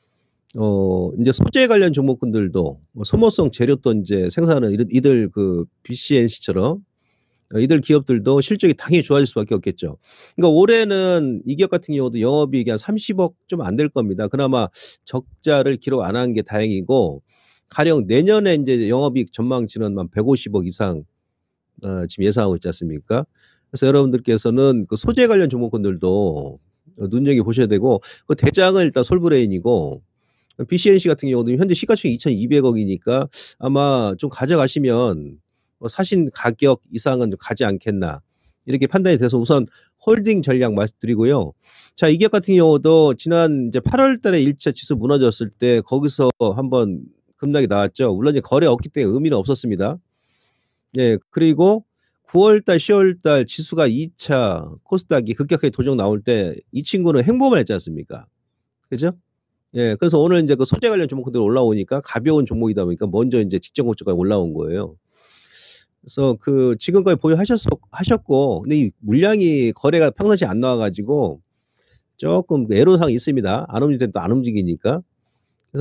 이제 소재 관련 종목군들도 뭐 소모성 재료 또 이제 생산하는 이들 그 BCNC처럼 이들 기업들도 실적이 당연히 좋아질 수밖에 없겠죠. 그러니까 올해는 이 기업 같은 경우도 영업이익이 한 30억 좀 안 될 겁니다. 그나마 적자를 기록 안 한 게 다행이고, 가령 내년에 이제 영업이익 전망치는 한 150억 이상 지금 예상하고 있지 않습니까? 그래서 여러분들께서는 그 소재 관련 종목군들도 눈여겨 보셔야 되고, 그 대장은 일단 솔브레인이고, BCNC 같은 경우도 현재 시가총액 2,200억이니까 아마 좀 가져가시면 사신 가격 이상은 좀 가지 않겠나, 이렇게 판단이 돼서 우선 홀딩 전략 말씀드리고요. 자, 이 기업 같은 경우도 지난 이제 8월 달에 1차 지수 무너졌을 때 거기서 한번 급락이 나왔죠. 물론 이제 거래 없기 때문에 의미는 없었습니다. 예, 그리고 9월 달, 10월 달 지수가 2차 코스닥이 급격하게 도정 나올 때 이 친구는 행보만 했지 않습니까? 그죠? 예, 그래서 오늘 이제 그 소재 관련 종목들 올라오니까 가벼운 종목이다 보니까 먼저 이제 직전 고점까지 올라온 거예요. 그래서 그 지금까지 하셨고, 근데 이 물량이 거래가 평상시 안 나와가지고 조금 애로사항이 있습니다. 안 움직일 땐 또 안 움직이니까. 그래서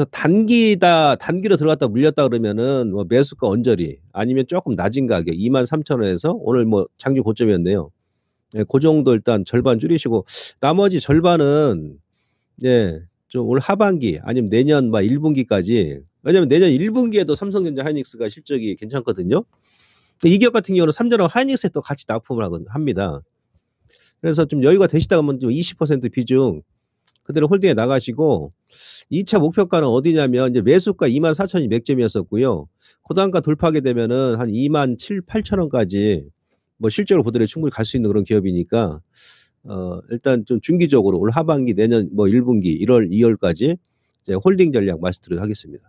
단기로 들어갔다 물렸다 그러면은 뭐 매수가 언저리 아니면 조금 낮은 가격 23,000원에서 오늘 뭐 장중 고점이었네요. 예, 그 정도 일단 절반 줄이시고 나머지 절반은 예, 좀 올 하반기 아니면 내년 막 1분기까지, 왜냐면 내년 1분기에도 삼성전자 하이닉스가 실적이 괜찮거든요. 이 기업 같은 경우는 삼전하고 하이닉스에 또 같이 납품을 합니다. 그래서 좀 여유가 되시다 하면 좀 20% 비중 그대로 홀딩에 나가시고, 2차 목표가는 어디냐면 이제 매수가 24,000이 맥점이었었고요. 고단가 돌파하게 되면은 한 27,000~28,000원까지 뭐 실적으로 보더라도 충분히 갈 수 있는 그런 기업이니까 일단 좀 중기적으로 올 하반기 내년 뭐 1분기 1월, 2월까지 이제 홀딩 전략 말씀드리도록 하겠습니다.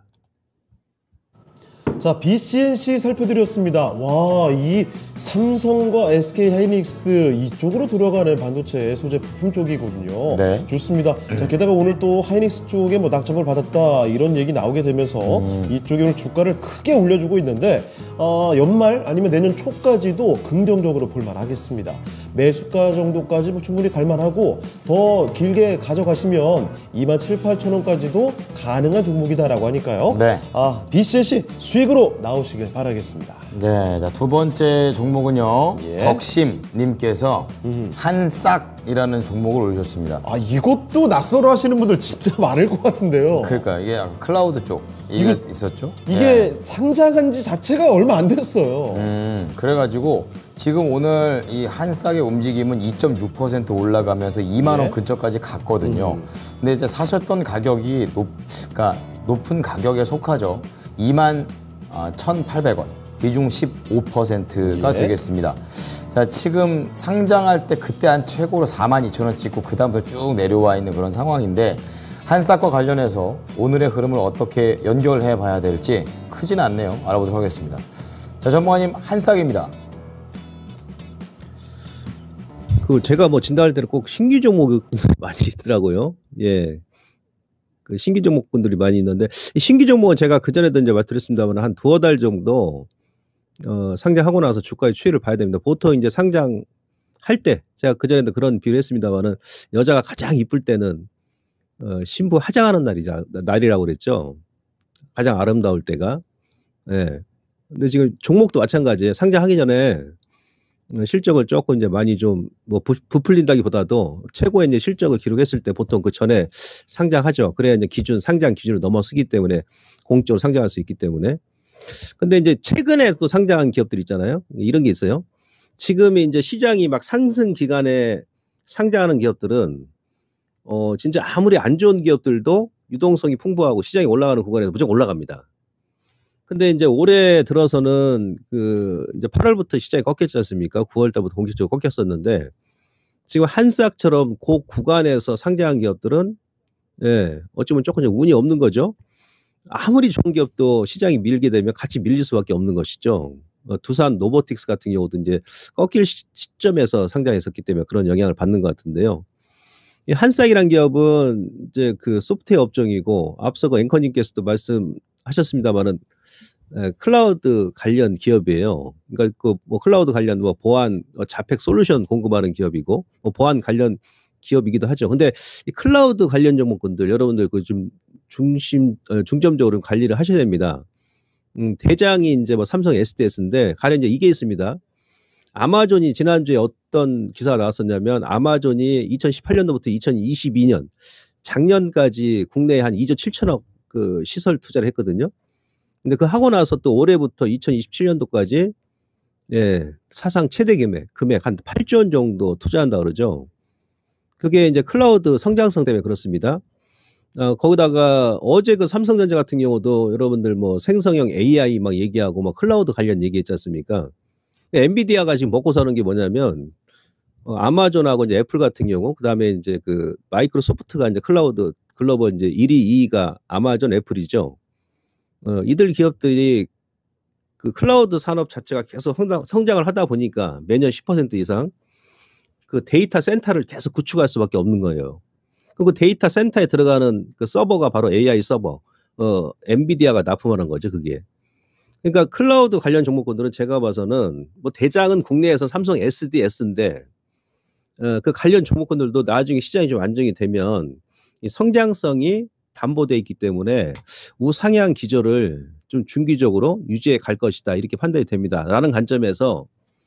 자, BCNC 살펴드렸습니다. 와, 이 삼성과 SK 하이닉스 이쪽으로 들어가는 반도체 소재 부품 쪽이거든요. 네. 좋습니다. 자, 게다가 오늘 또 하이닉스 쪽에 뭐 낙점을 받았다 이런 얘기 나오게 되면서 이쪽이 오늘 주가를 크게 올려주고 있는데 연말 아니면 내년 초까지도 긍정적으로 볼만하겠습니다. 매수가 정도까지 뭐 충분히 갈만하고 더 길게 가져가시면 27,000~28,000원까지도 가능한 종목이다라고 하니까요. 네. BCNC 수익으로 나오시길 바라겠습니다. 네, 자, 두 번째 종목은요. 예. 덕심님께서 한싹이라는 종목을 올리셨습니다. 이것도 낯설어 하시는 분들 진짜 많을 것 같은데요. 그러니까 이게 클라우드 쪽 이게 있었죠. 이게 상장한 지 자체가 얼마 안 됐어요. 그래가지고 지금 오늘 이 한싹의 움직임은 2.6% 올라가면서 2만 원 근처까지 갔거든요. 근데 이제 사셨던 가격이 그러니까 높은 가격에 속하죠. 21,800원. 비중 15%가 되겠습니다. 자, 지금 상장할 때 그때 한 최고로 42,000원 찍고 그 다음부터 쭉 내려와 있는 그런 상황인데, 한싹과 관련해서 오늘의 흐름을 어떻게 연결해 봐야 될지 크진 않네요. 알아보도록 하겠습니다. 자, 전문가님, 한싹입니다. 그 제가 뭐 진단할 때는 꼭 신규 종목이 많이 있더라고요. 예. 그 신규 종목분들이 많이 있는데, 이 신규 종목은 제가 그전에도 이제 말씀드렸습니다만 한 두어 달 정도 상장하고 나서 주가의 추이를 봐야 됩니다. 보통 이제 상장할 때 제가 그전에도 그런 비유를 했습니다만은 여자가 가장 이쁠 때는 신부 화장하는 날이라고 그랬죠. 가장 아름다울 때가. 예. 근데 지금 종목도 마찬가지예요. 상장하기 전에 실적을 조금 이제 많이 좀 뭐 부풀린다기보다도 최고의 이제 실적을 기록했을 때 보통 그 전에 상장하죠. 그래야 이제 상장 기준을 넘어서기 때문에 공적으로 상장할 수 있기 때문에. 근데 이제 최근에 또 상장한 기업들 있잖아요. 이런 게 있어요. 지금이 이제 시장이 막 상승 기간에 상장하는 기업들은 진짜 아무리 안 좋은 기업들도 유동성이 풍부하고 시장이 올라가는 구간에서 무조건 올라갑니다. 근데 이제 올해 들어서는 그 이제 8월부터 시장이 꺾였지 않습니까? 9월 달부터 본격적으로 꺾였었는데, 지금 한싹처럼 그 구간에서 상장한 기업들은 예, 어쩌면 조금 운이 없는 거죠. 아무리 좋은 기업도 시장이 밀게 되면 같이 밀릴 수밖에 없는 것이죠. 두산 노보틱스 같은 경우도 이제 꺾일 시점에서 상장했었기 때문에 그런 영향을 받는 것 같은데요. 이 한싹이란 기업은 이제 그 소프트웨어 업종이고, 앞서 그 앵커님께서도 말씀하셨습니다만은 클라우드 관련 기업이에요. 그러니까 그 뭐 클라우드 관련 뭐 보안 자팩 솔루션 공급하는 기업이고, 뭐 보안 관련 기업이기도 하죠. 근데 이 클라우드 관련 종목군들 여러분들 그 좀 중점적으로 관리를 하셔야 됩니다. 대장이 이제 뭐 삼성 SDS인데 가령 이제 이게 있습니다. 아마존이 지난주에 어떤 기사가 나왔었냐면 아마존이 2018년도부터 2022년 작년까지 국내에 한 2조 7천억 그 시설 투자를 했거든요. 근데 그 하고 나서 또 올해부터 2027년도까지 예, 사상 최대 금액 한 8조 원 정도 투자한다 그러죠. 그게 이제 클라우드 성장성 때문에 그렇습니다. 거기다가 어제 그 삼성전자 같은 경우도 여러분들 뭐 생성형 AI 막 얘기하고 뭐 클라우드 관련 얘기했지 않습니까? 엔비디아가 지금 먹고 사는 게 뭐냐면 아마존하고 이제 애플 같은 경우 그다음에 이제 그 마이크로소프트가 이제 클라우드 글로벌 이제 1위, 2위가 아마존, 애플이죠. 이들 기업들이 그 클라우드 산업 자체가 계속 성장을 하다 보니까 매년 10% 이상 그 데이터 센터를 계속 구축할 수밖에 없는 거예요. 그리고 데이터 센터에 들어가는 그 서버가 바로 AI 서버, 엔비디아가 납품하는 거죠, 그게. 그러니까 클라우드 관련 종목군들은 제가 봐서는 뭐 대장은 국내에서 삼성 SDS인데 그 관련 종목군들도 나중에 시장이 좀 안정이 되면 이 성장성이 담보돼 있기 때문에 우상향 기조를 좀 중기적으로 유지해 갈 것이다 이렇게 판단이 됩니다라는 관점에서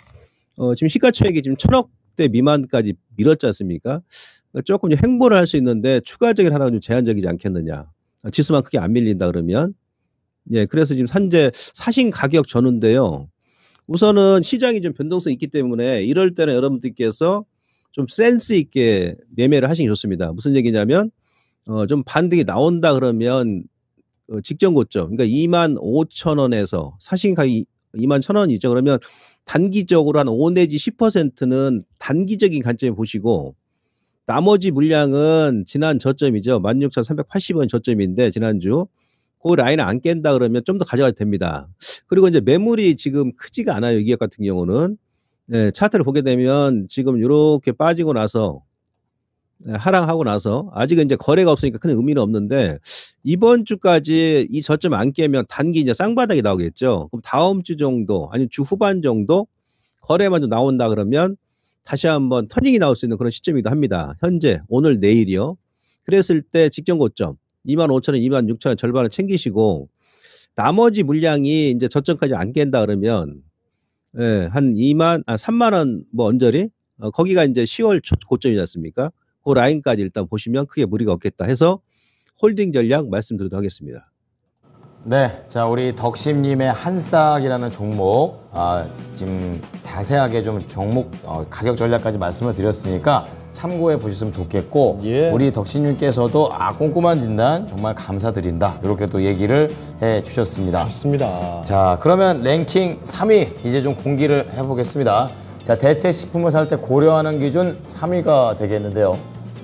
지금 시가총액이 지금 1,000억대 미만까지 밀었지 않습니까? 조금 좀 횡보를 할 수 있는데 추가적인 하나가 좀 제한적이지 않겠느냐. 지수만 크게 안 밀린다 그러면 예, 그래서 지금 현재 사신 가격 전후인데요. 우선은 시장이 좀 변동성이 있기 때문에 이럴 때는 여러분들께서 좀 센스 있게 매매를 하시는 게 좋습니다. 무슨 얘기냐면 좀 반등이 나온다 그러면 직전 고점 그러니까 25,000원에서 사신 가격이 21,000원이죠. 그러면 단기적으로 한 5 내지 10%는 단기적인 관점에 보시고 나머지 물량은 지난 저점이죠. 16,380원 저점인데 지난주 그 라인을 안 깬다 그러면 좀 더 가져가도 됩니다. 그리고 이제 매물이 지금 크지가 않아요. 이 기업 같은 경우는. 네, 차트를 보게 되면 지금 이렇게 빠지고 나서 하락하고 나서 아직은 이제 거래가 없으니까 큰 의미는 없는데 이번 주까지 이 저점 안 깨면 단기 이제 쌍바닥이 나오겠죠. 그럼 다음 주 정도 아니면 주 후반 정도 거래만 좀 나온다 그러면 다시 한번 터닝이 나올 수 있는 그런 시점이기도 합니다. 현재 오늘 내일이요. 그랬을 때 직전 고점 25,000원, 26,000원 절반을 챙기시고 나머지 물량이 이제 저점까지 안 깬다 그러면 예, 한 3만 원 뭐 언저리 거기가 이제 10월 고점이지 않습니까? 그 라인까지 일단 보시면 크게 무리가 없겠다 해서 홀딩 전략 말씀드리도록 하겠습니다. 네, 자 우리 덕심님의 한싹이라는 종목 지금 자세하게 좀 종목 가격 전략까지 말씀을 드렸으니까 참고해 보셨으면 좋겠고 예. 우리 덕심님께서도 꼼꼼한 진단 정말 감사드린다 이렇게 또 얘기를 해주셨습니다. 좋습니다. 자 그러면 랭킹 3위 이제 좀 공개를 해보겠습니다. 자 대체 식품을 살 때 고려하는 기준 3위가 되겠는데요.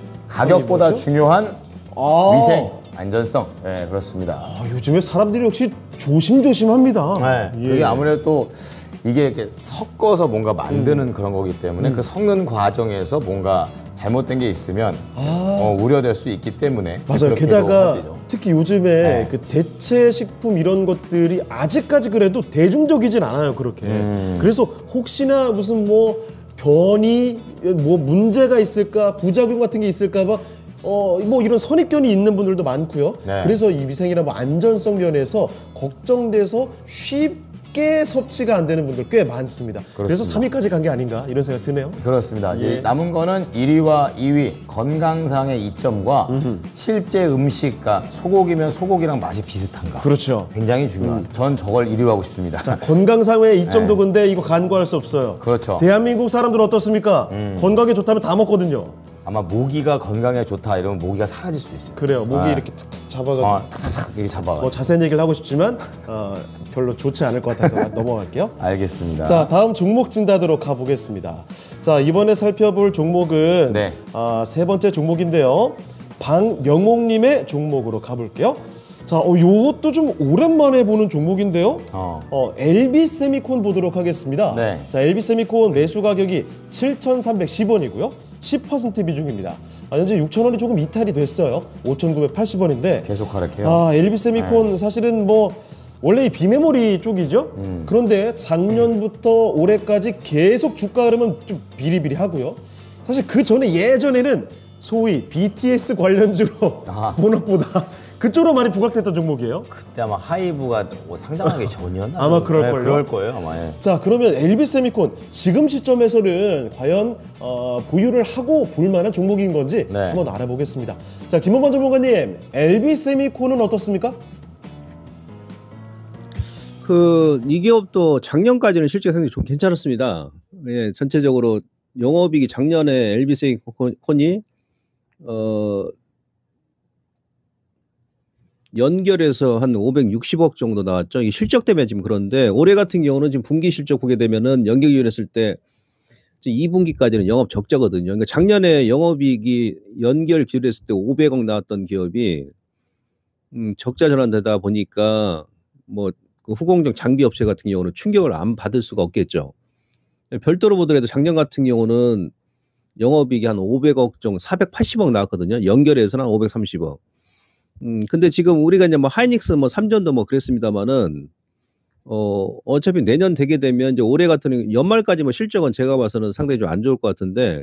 가격보다 중요한 위생, 안전성. 네, 그렇습니다. 요즘에 사람들이 역시 조심조심합니다. 네, 그게 아무래도 또 이게 이렇게 섞어서 뭔가 만드는 그런 거기 때문에 그 섞는 과정에서 뭔가 잘못된 게 있으면 우려될 수 있기 때문에 맞아요. 그렇게도 게다가 하죠. 특히 요즘에 그 대체 식품 이런 것들이 아직까지 그래도 대중적이진 않아요. 그렇게. 그래서 혹시나 무슨 뭐 변이 뭐 문제가 있을까 부작용 같은 게 있을까 봐 뭐 이런 선입견이 있는 분들도 많고요. 네. 그래서 이 위생이나 뭐 안전성 면에서 걱정돼서 쉽게 섭취가 안 되는 분들 꽤 많습니다. 그래서 3위까지 간 게 아닌가 이런 생각 드네요. 그렇습니다. 이제 남은 거는 1위와 2위 건강상의 이점과 실제 음식과 소고기면 소고기랑 맛이 비슷한가. 그렇죠. 굉장히 중요한. 전 저걸 1위 하고 싶습니다. 자, 건강상의 이점도 근데 이거 간과할 수 없어요. 그렇죠. 대한민국 사람들은 어떻습니까? 건강에 좋다면 다 먹거든요. 아마 모기가 건강에 좋다 이러면 모기가 사라질 수도 있어요. 그래요. 목이 이렇게 탁탁 잡아가지고 탁탁 이렇게 잡아가지고. 더 자세한 얘기를 하고 싶지만 별로 좋지 않을 것 같아서 넘어갈게요. 알겠습니다. 자, 다음 종목 진단으로 가보겠습니다. 자, 이번에 살펴볼 종목은 네. 세 번째 종목인데요. 방명옥님의 종목으로 가볼게요. 자, 요것도 좀 오랜만에 보는 종목인데요. LB세미콘 보도록 하겠습니다. 네. 자, LB세미콘 매수 가격이 7,310원이고요. 10% 비중입니다. 현재 6,000원이 조금 이탈이 됐어요. 5,980원인데 계속 하락해요. LB세미콘 사실은 뭐 원래 이 비메모리 쪽이죠. 그런데 작년부터 올해까지 계속 주가 흐름은 좀 비리비리하고요. 사실 그 전에 예전에는 소위 BTS 관련주로 본업보다 그쪽으로 많이 부각됐던 종목이에요. 그때 아마 하이브가 뭐 상장하기 전이었나? 아마 그럴걸요? 그럴 거예요 아마. 예. 자, 그러면 LB세미콘 지금 시점에서는 과연 보유를 하고 볼 만한 종목인 건지 네. 한번 알아보겠습니다. 자, 김홍만 전문가님, LB세미콘은 어떻습니까? 이 기업도 작년까지는 실적 상당히 좀 괜찮았습니다. 예, 전체적으로 영업이익이 작년에 LB세미콘이 연결해서 한 560억 정도 나왔죠. 이 실적 때문에 지금 그런데 올해 같은 경우는 지금 분기 실적 보게 되면은 연결 기준했을 때 2분기까지는 영업 적자거든요. 그러니까 작년에 영업이익이 연결 기준했을 때 500억 나왔던 기업이 적자 전환되다 보니까 뭐 그 후공정 장비 업체 같은 경우는 충격을 안 받을 수가 없겠죠. 별도로 보더라도 작년 같은 경우는 영업이익이 한 500억 정도, 480억 나왔거든요. 연결해서는 한 530억. 근데 지금 우리가 이제 뭐 하이닉스 뭐 삼전도 뭐 그랬습니다만은 어차피 내년 되게 되면 이제 올해 같은 연말까지 뭐 실적은 제가 봐서는 상당히 좀 안 좋을 것 같은데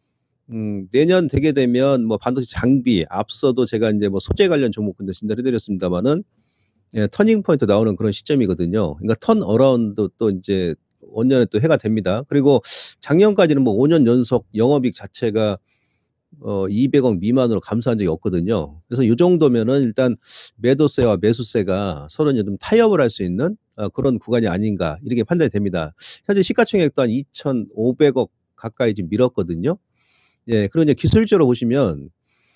내년 되게 되면 뭐 반도체 장비 앞서도 제가 이제 뭐 소재 관련 종목군도 진단해드렸습니다만은 예, 터닝 포인트 나오는 그런 시점이거든요. 그러니까 턴 어라운드 또 이제 원년에 또 해가 됩니다. 그리고 작년까지는 뭐 5년 연속 영업이익 자체가 200억 미만으로 감소한 적이 없거든요. 그래서 이 정도면은 일단 매도세와 매수세가 서로 좀 타협을 할 수 있는 그런 구간이 아닌가 이렇게 판단이 됩니다. 현재 시가총액도 한 2,500억 가까이 지금 밀었거든요. 예, 그리고 이제 기술적으로 보시면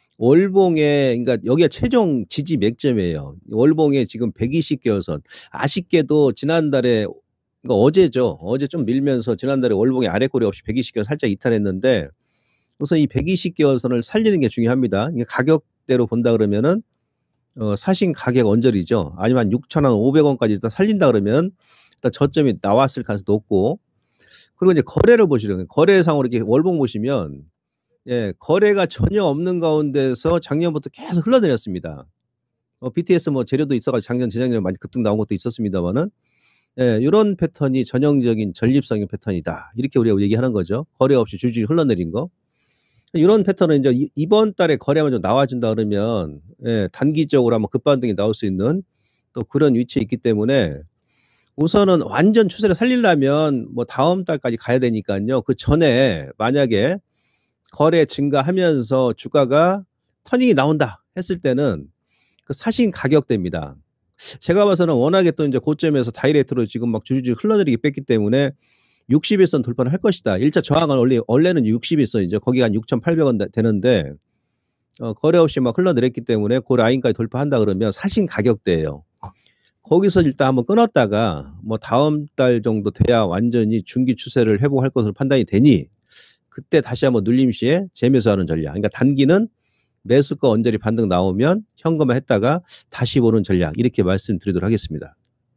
월봉에 그러니까 여기가 최종 지지 맥점이에요. 월봉에 지금 120개월선. 아쉽게도 지난달에 그러니까 어제죠. 어제 좀 밀면서 지난달에 월봉에 아래꼬리 없이 120개월 살짝 이탈했는데 우선 이 120개월선을 살리는 게 중요합니다. 이게 가격대로 본다 그러면은 사신 가격 언저리죠. 아니면 6,500원까지 일단 살린다 그러면 일단 저점이 나왔을 가능성이 높고 그리고 이제 거래를 보시려면 거래상으로 이렇게 월봉 보시면 예, 거래가 전혀 없는 가운데서 작년부터 계속 흘러내렸습니다. BTS 뭐 재료도 있어가지고 작년, 재작년에 많이 급등 나온 것도 있었습니다만은 예, 이런 패턴이 전형적인 전립성의 패턴이다. 이렇게 우리가 얘기하는 거죠. 거래 없이 줄줄이 흘러내린 거. 이런 패턴은 이제 이번 달에 거래만 좀 나와준다 그러면 예, 단기적으로 한번 급반등이 나올 수 있는 또 그런 위치에 있기 때문에 우선은 완전 추세를 살리려면 뭐 다음 달까지 가야 되니까요. 그 전에 만약에 거래 증가하면서 주가가 터닝이 나온다 했을 때는 그 사신 가격대입니다. 제가 봐서는 워낙에 또 이제 고점에서 다이렉트로 지금 막 줄줄 흘러내리게 뺐기 때문에 60일선 돌파를 할 것이다. 1차 저항은 원래는 60일선이죠. 거기가 한 6,800원 되는데 거래 없이 막 흘러내렸기 때문에 그 라인까지 돌파한다 그러면 사신 가격대예요. 거기서 일단 한번 끊었다가 뭐 다음 달 정도 돼야 완전히 중기 추세를 회복할 것으로 판단이 되니 그때 다시 한번 눌림 시에 재매수하는 전략. 그러니까 단기는 매수가 언저리 반등 나오면 현금화 했다가 다시 보는 전략. 이렇게 말씀드리도록 하겠습니다.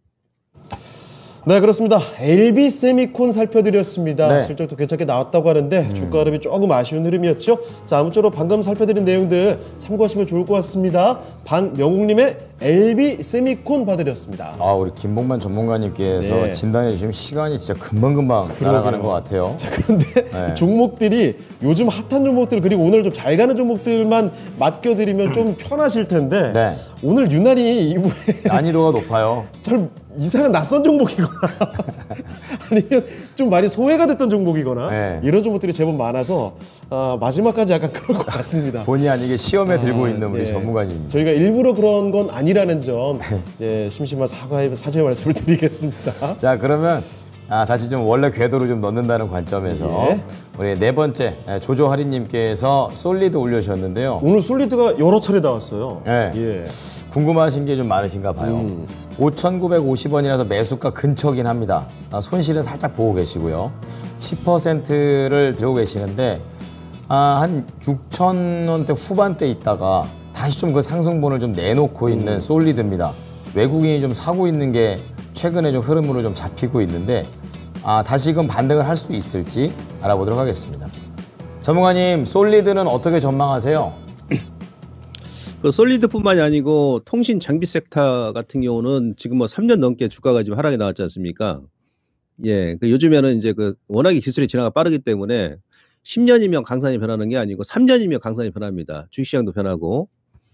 네, 그렇습니다. LB세미콘 살펴드렸습니다. 네. 실적도 괜찮게 나왔다고 하는데 주가 흐름이 조금 아쉬운 흐름이었죠. 자, 아무쪼록 방금 살펴드린 내용들 참고하시면 좋을 것 같습니다. 방명욱님의 LB세미콘 봐드렸습니다. 우리 김봉만 전문가님께서 네. 진단해 주시면 시간이 진짜 금방금방 날아가는 것 같아요. 자, 그런데 네. 이 종목들이 요즘 핫한 종목들 그리고 오늘 좀 잘 가는 종목들만 맡겨드리면 좀 편하실 텐데 네. 오늘 유난히 이분에 난이도가 높아요. 잘 이상한 낯선 종목이거나 아니면 좀 많이 소외가 됐던 종목이거나 네. 이런 종목들이 제법 많아서 마지막까지 약간 그럴 것 같습니다. 본의 아니게 시험에 들고 있는 우리 네. 전문가님입니다. 저희가 일부러 그런 건 아니라는 점 심심한 사죄의 말씀을 드리겠습니다. 자, 그러면 다시 좀 원래 궤도로 좀 넣는다는 관점에서 예. 우리 네 번째 조조하리님께서 솔리드 올려주셨는데요. 오늘 솔리드가 여러 차례 나왔어요. 네. 예. 궁금하신 게 좀 많으신가 봐요. 5,950원이라서 매수가 근처긴 합니다. 손실은 살짝 보고 계시고요. 10%를 들고 계시는데 한 6,000원대 후반대 있다가 다시 좀 그 상승분을 좀 내놓고 있는 솔리드입니다. 외국인이 좀 사고 있는 게 최근에 좀 흐름으로 좀 잡히고 있는데 다시금 반등을 할 수 있을지 알아보도록 하겠습니다. 전문가님, 솔리드는 어떻게 전망하세요? 그 솔리드뿐만이 아니고 통신 장비 섹터 같은 경우는 지금 뭐 3년 넘게 주가가 지금 하락이 나왔지 않습니까? 예, 그 요즘에는 이제 그 워낙에 기술의 진화가 빠르기 때문에 10년이면 강산이 변하는 게 아니고 3년이면 강산이 변합니다. 주식시장도 변하고.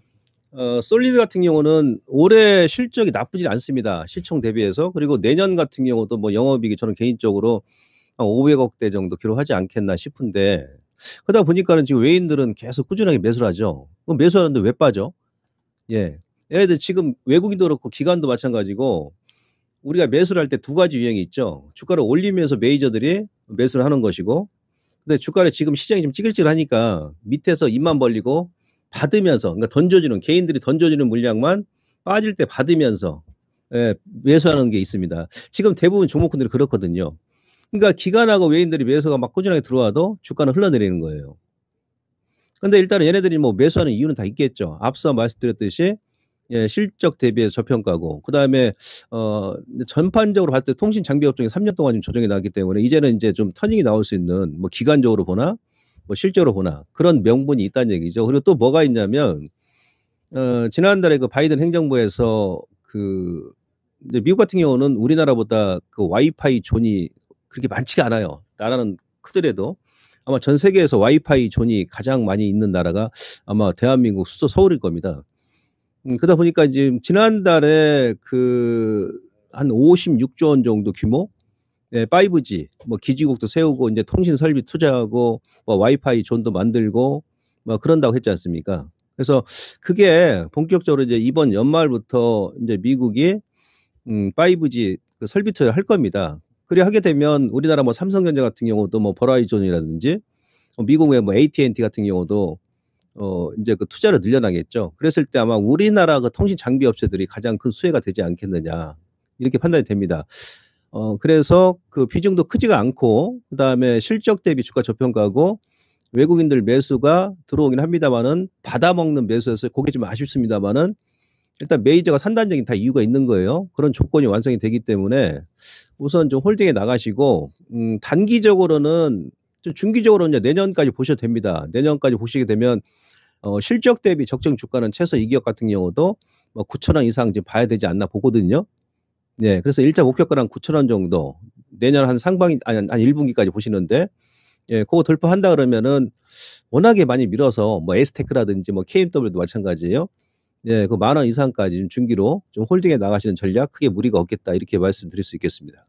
솔리드 같은 경우는 올해 실적이 나쁘지 않습니다. 시총 대비해서. 그리고 내년 같은 경우도 뭐 영업이익이 저는 개인적으로 한 500억대 정도 기록하지 않겠나 싶은데 그러다 보니까는 지금 외인들은 계속 꾸준하게 매수를 하죠. 그럼 매수하는데 왜 빠져? 예. 얘네들 지금 외국인도 그렇고 기관도 마찬가지고 우리가 매수를 할 때 두 가지 유형이 있죠. 주가를 올리면서 메이저들이 매수를 하는 것이고 근데 주가를 지금 시장이 좀 찌글찌글하니까 밑에서 입만 벌리고 받으면서 그러니까 던져주는 개인들이 던져주는 물량만 빠질 때 받으면서 예, 매수하는 게 있습니다. 지금 대부분 종목군들이 그렇거든요. 그러니까 기관하고 외인들이 매수가 막 꾸준하게 들어와도 주가는 흘러내리는 거예요. 근데 일단은 얘네들이 뭐 매수하는 이유는 다 있겠죠. 앞서 말씀드렸듯이 예, 실적 대비해서 저평가고 그다음에 전반적으로 봤을 때 통신 장비 업종이 3년 동안 좀 조정이 나왔기 때문에 이제는 이제 좀 터닝이 나올 수 있는 뭐 기간적으로 보나 뭐 실적으로 보나 그런 명분이 있다는 얘기죠. 그리고 또 뭐가 있냐면 지난달에 그 바이든 행정부에서 그 이제 미국 같은 경우는 우리나라보다 그 와이파이 존이 그렇게 많지가 않아요. 나라는 크더라도 아마 전 세계에서 와이파이 존이 가장 많이 있는 나라가 아마 대한민국 수도 서울일 겁니다. 그러다 보니까 이제 지난달에 그 한 56조 원 정도 규모 예, 5G 뭐 기지국도 세우고 이제 통신 설비 투자하고 뭐 와이파이 존도 만들고 뭐 그런다고 했지 않습니까? 그래서 그게 본격적으로 이제 이번 연말부터 이제 미국이 5G 그 설비 투자를 할 겁니다. 그래 하게 되면 우리나라 뭐 삼성전자 같은 경우도 뭐 버라이존이라든지 미국의 뭐 AT&T 같은 경우도 이제 그 투자를 늘려나겠죠. 그랬을 때 아마 우리나라 그 통신 장비 업체들이 가장 큰 수혜가 되지 않겠느냐 이렇게 판단이 됩니다. 그래서 그 비중도 크지가 않고 그다음에 실적 대비 주가 저평가고 외국인들 매수가 들어오긴 합니다만은 받아먹는 매수에서 그게 좀 아쉽습니다만은 일단 메이저가 산다는 다 이유가 있는 거예요. 그런 조건이 완성이 되기 때문에 우선 좀 홀딩에 나가시고 단기적으로는 좀 중기적으로는 이제 내년까지 보셔도 됩니다. 내년까지 보시게 되면 실적 대비 적정 주가는 최소 2기업 같은 경우도 뭐 9,000원 이상 지금 봐야 되지 않나 보거든요. 네, 그래서 일자 목표가는 한 9,000원 정도 내년 한 상반기 아니 한 1분기까지 보시는데 예, 그거 돌파한다 그러면은 워낙에 많이 밀어서 뭐 에스테크라든지 뭐 KMW도 마찬가지예요. 예, 그 10,000원 이상까지 좀 중기로 좀 홀딩에 나가시는 전략 크게 무리가 없겠다 이렇게 말씀드릴 수 있겠습니다.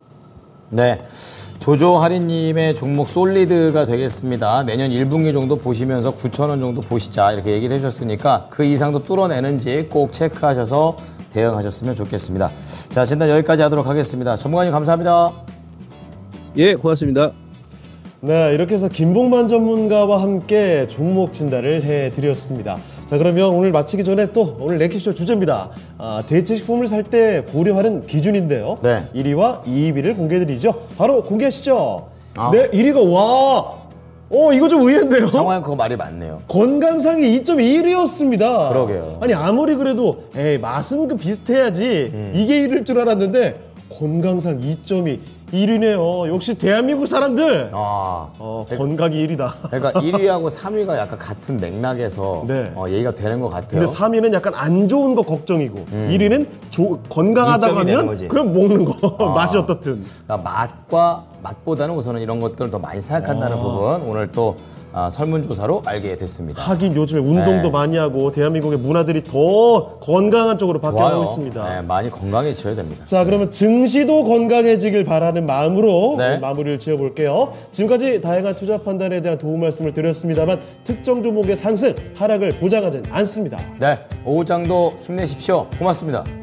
네, 조조하리님의 종목 솔리드가 되겠습니다. 내년 1분기 정도 보시면서 9,000원 정도 보시자 이렇게 얘기를 해주셨으니까 그 이상도 뚫어내는지 꼭 체크하셔서 대응하셨으면 좋겠습니다. 자, 진단 여기까지 하도록 하겠습니다. 전문가님 감사합니다. 예, 고맙습니다. 네, 이렇게 해서 김봉만 전문가와 함께 종목 진단을 해드렸습니다. 자, 그러면 오늘 마치기 전에 또 오늘 랭킹쇼 주제입니다. 대체식품을 살 때 고려하는 기준인데요. 네. 1위와 2위를 공개해드리죠. 바로 공개하시죠. 네, 1위가 와. 이거 좀 의외인데요. 장화영 그거 말이 맞네요. 건강상이 2.21이었습니다. 그러게요. 아니 아무리 그래도 맛은 그 비슷해야지 이게 1위일 줄 알았는데 건강상 2.21이네요. 역시 대한민국 사람들 건강이 1위다. 그러니까 1위하고 3위가 약간 같은 맥락에서 네. 얘기가 되는 것 같아요. 근데 3위는 약간 안 좋은 거 걱정이고 1위는 건강하다고 하면 그럼 먹는 거 맛이 어떻든. 그러니까 맛보다는 우선은 이런 것들을 더 많이 생각한다는 부분 오늘 또 설문조사로 알게 됐습니다. 하긴 요즘에 운동도 많이 하고 대한민국의 문화들이 더 건강한 쪽으로 바뀌어가고 있습니다. 네, 많이 건강해져야 됩니다. 자, 그러면 증시도 건강해지길 바라는 마음으로 네. 마무리를 지어볼게요. 지금까지 다양한 투자 판단에 대한 도움 말씀을 드렸습니다만 특정 종목의 상승, 하락을 보장하진 않습니다. 네, 오후장도 힘내십시오. 고맙습니다.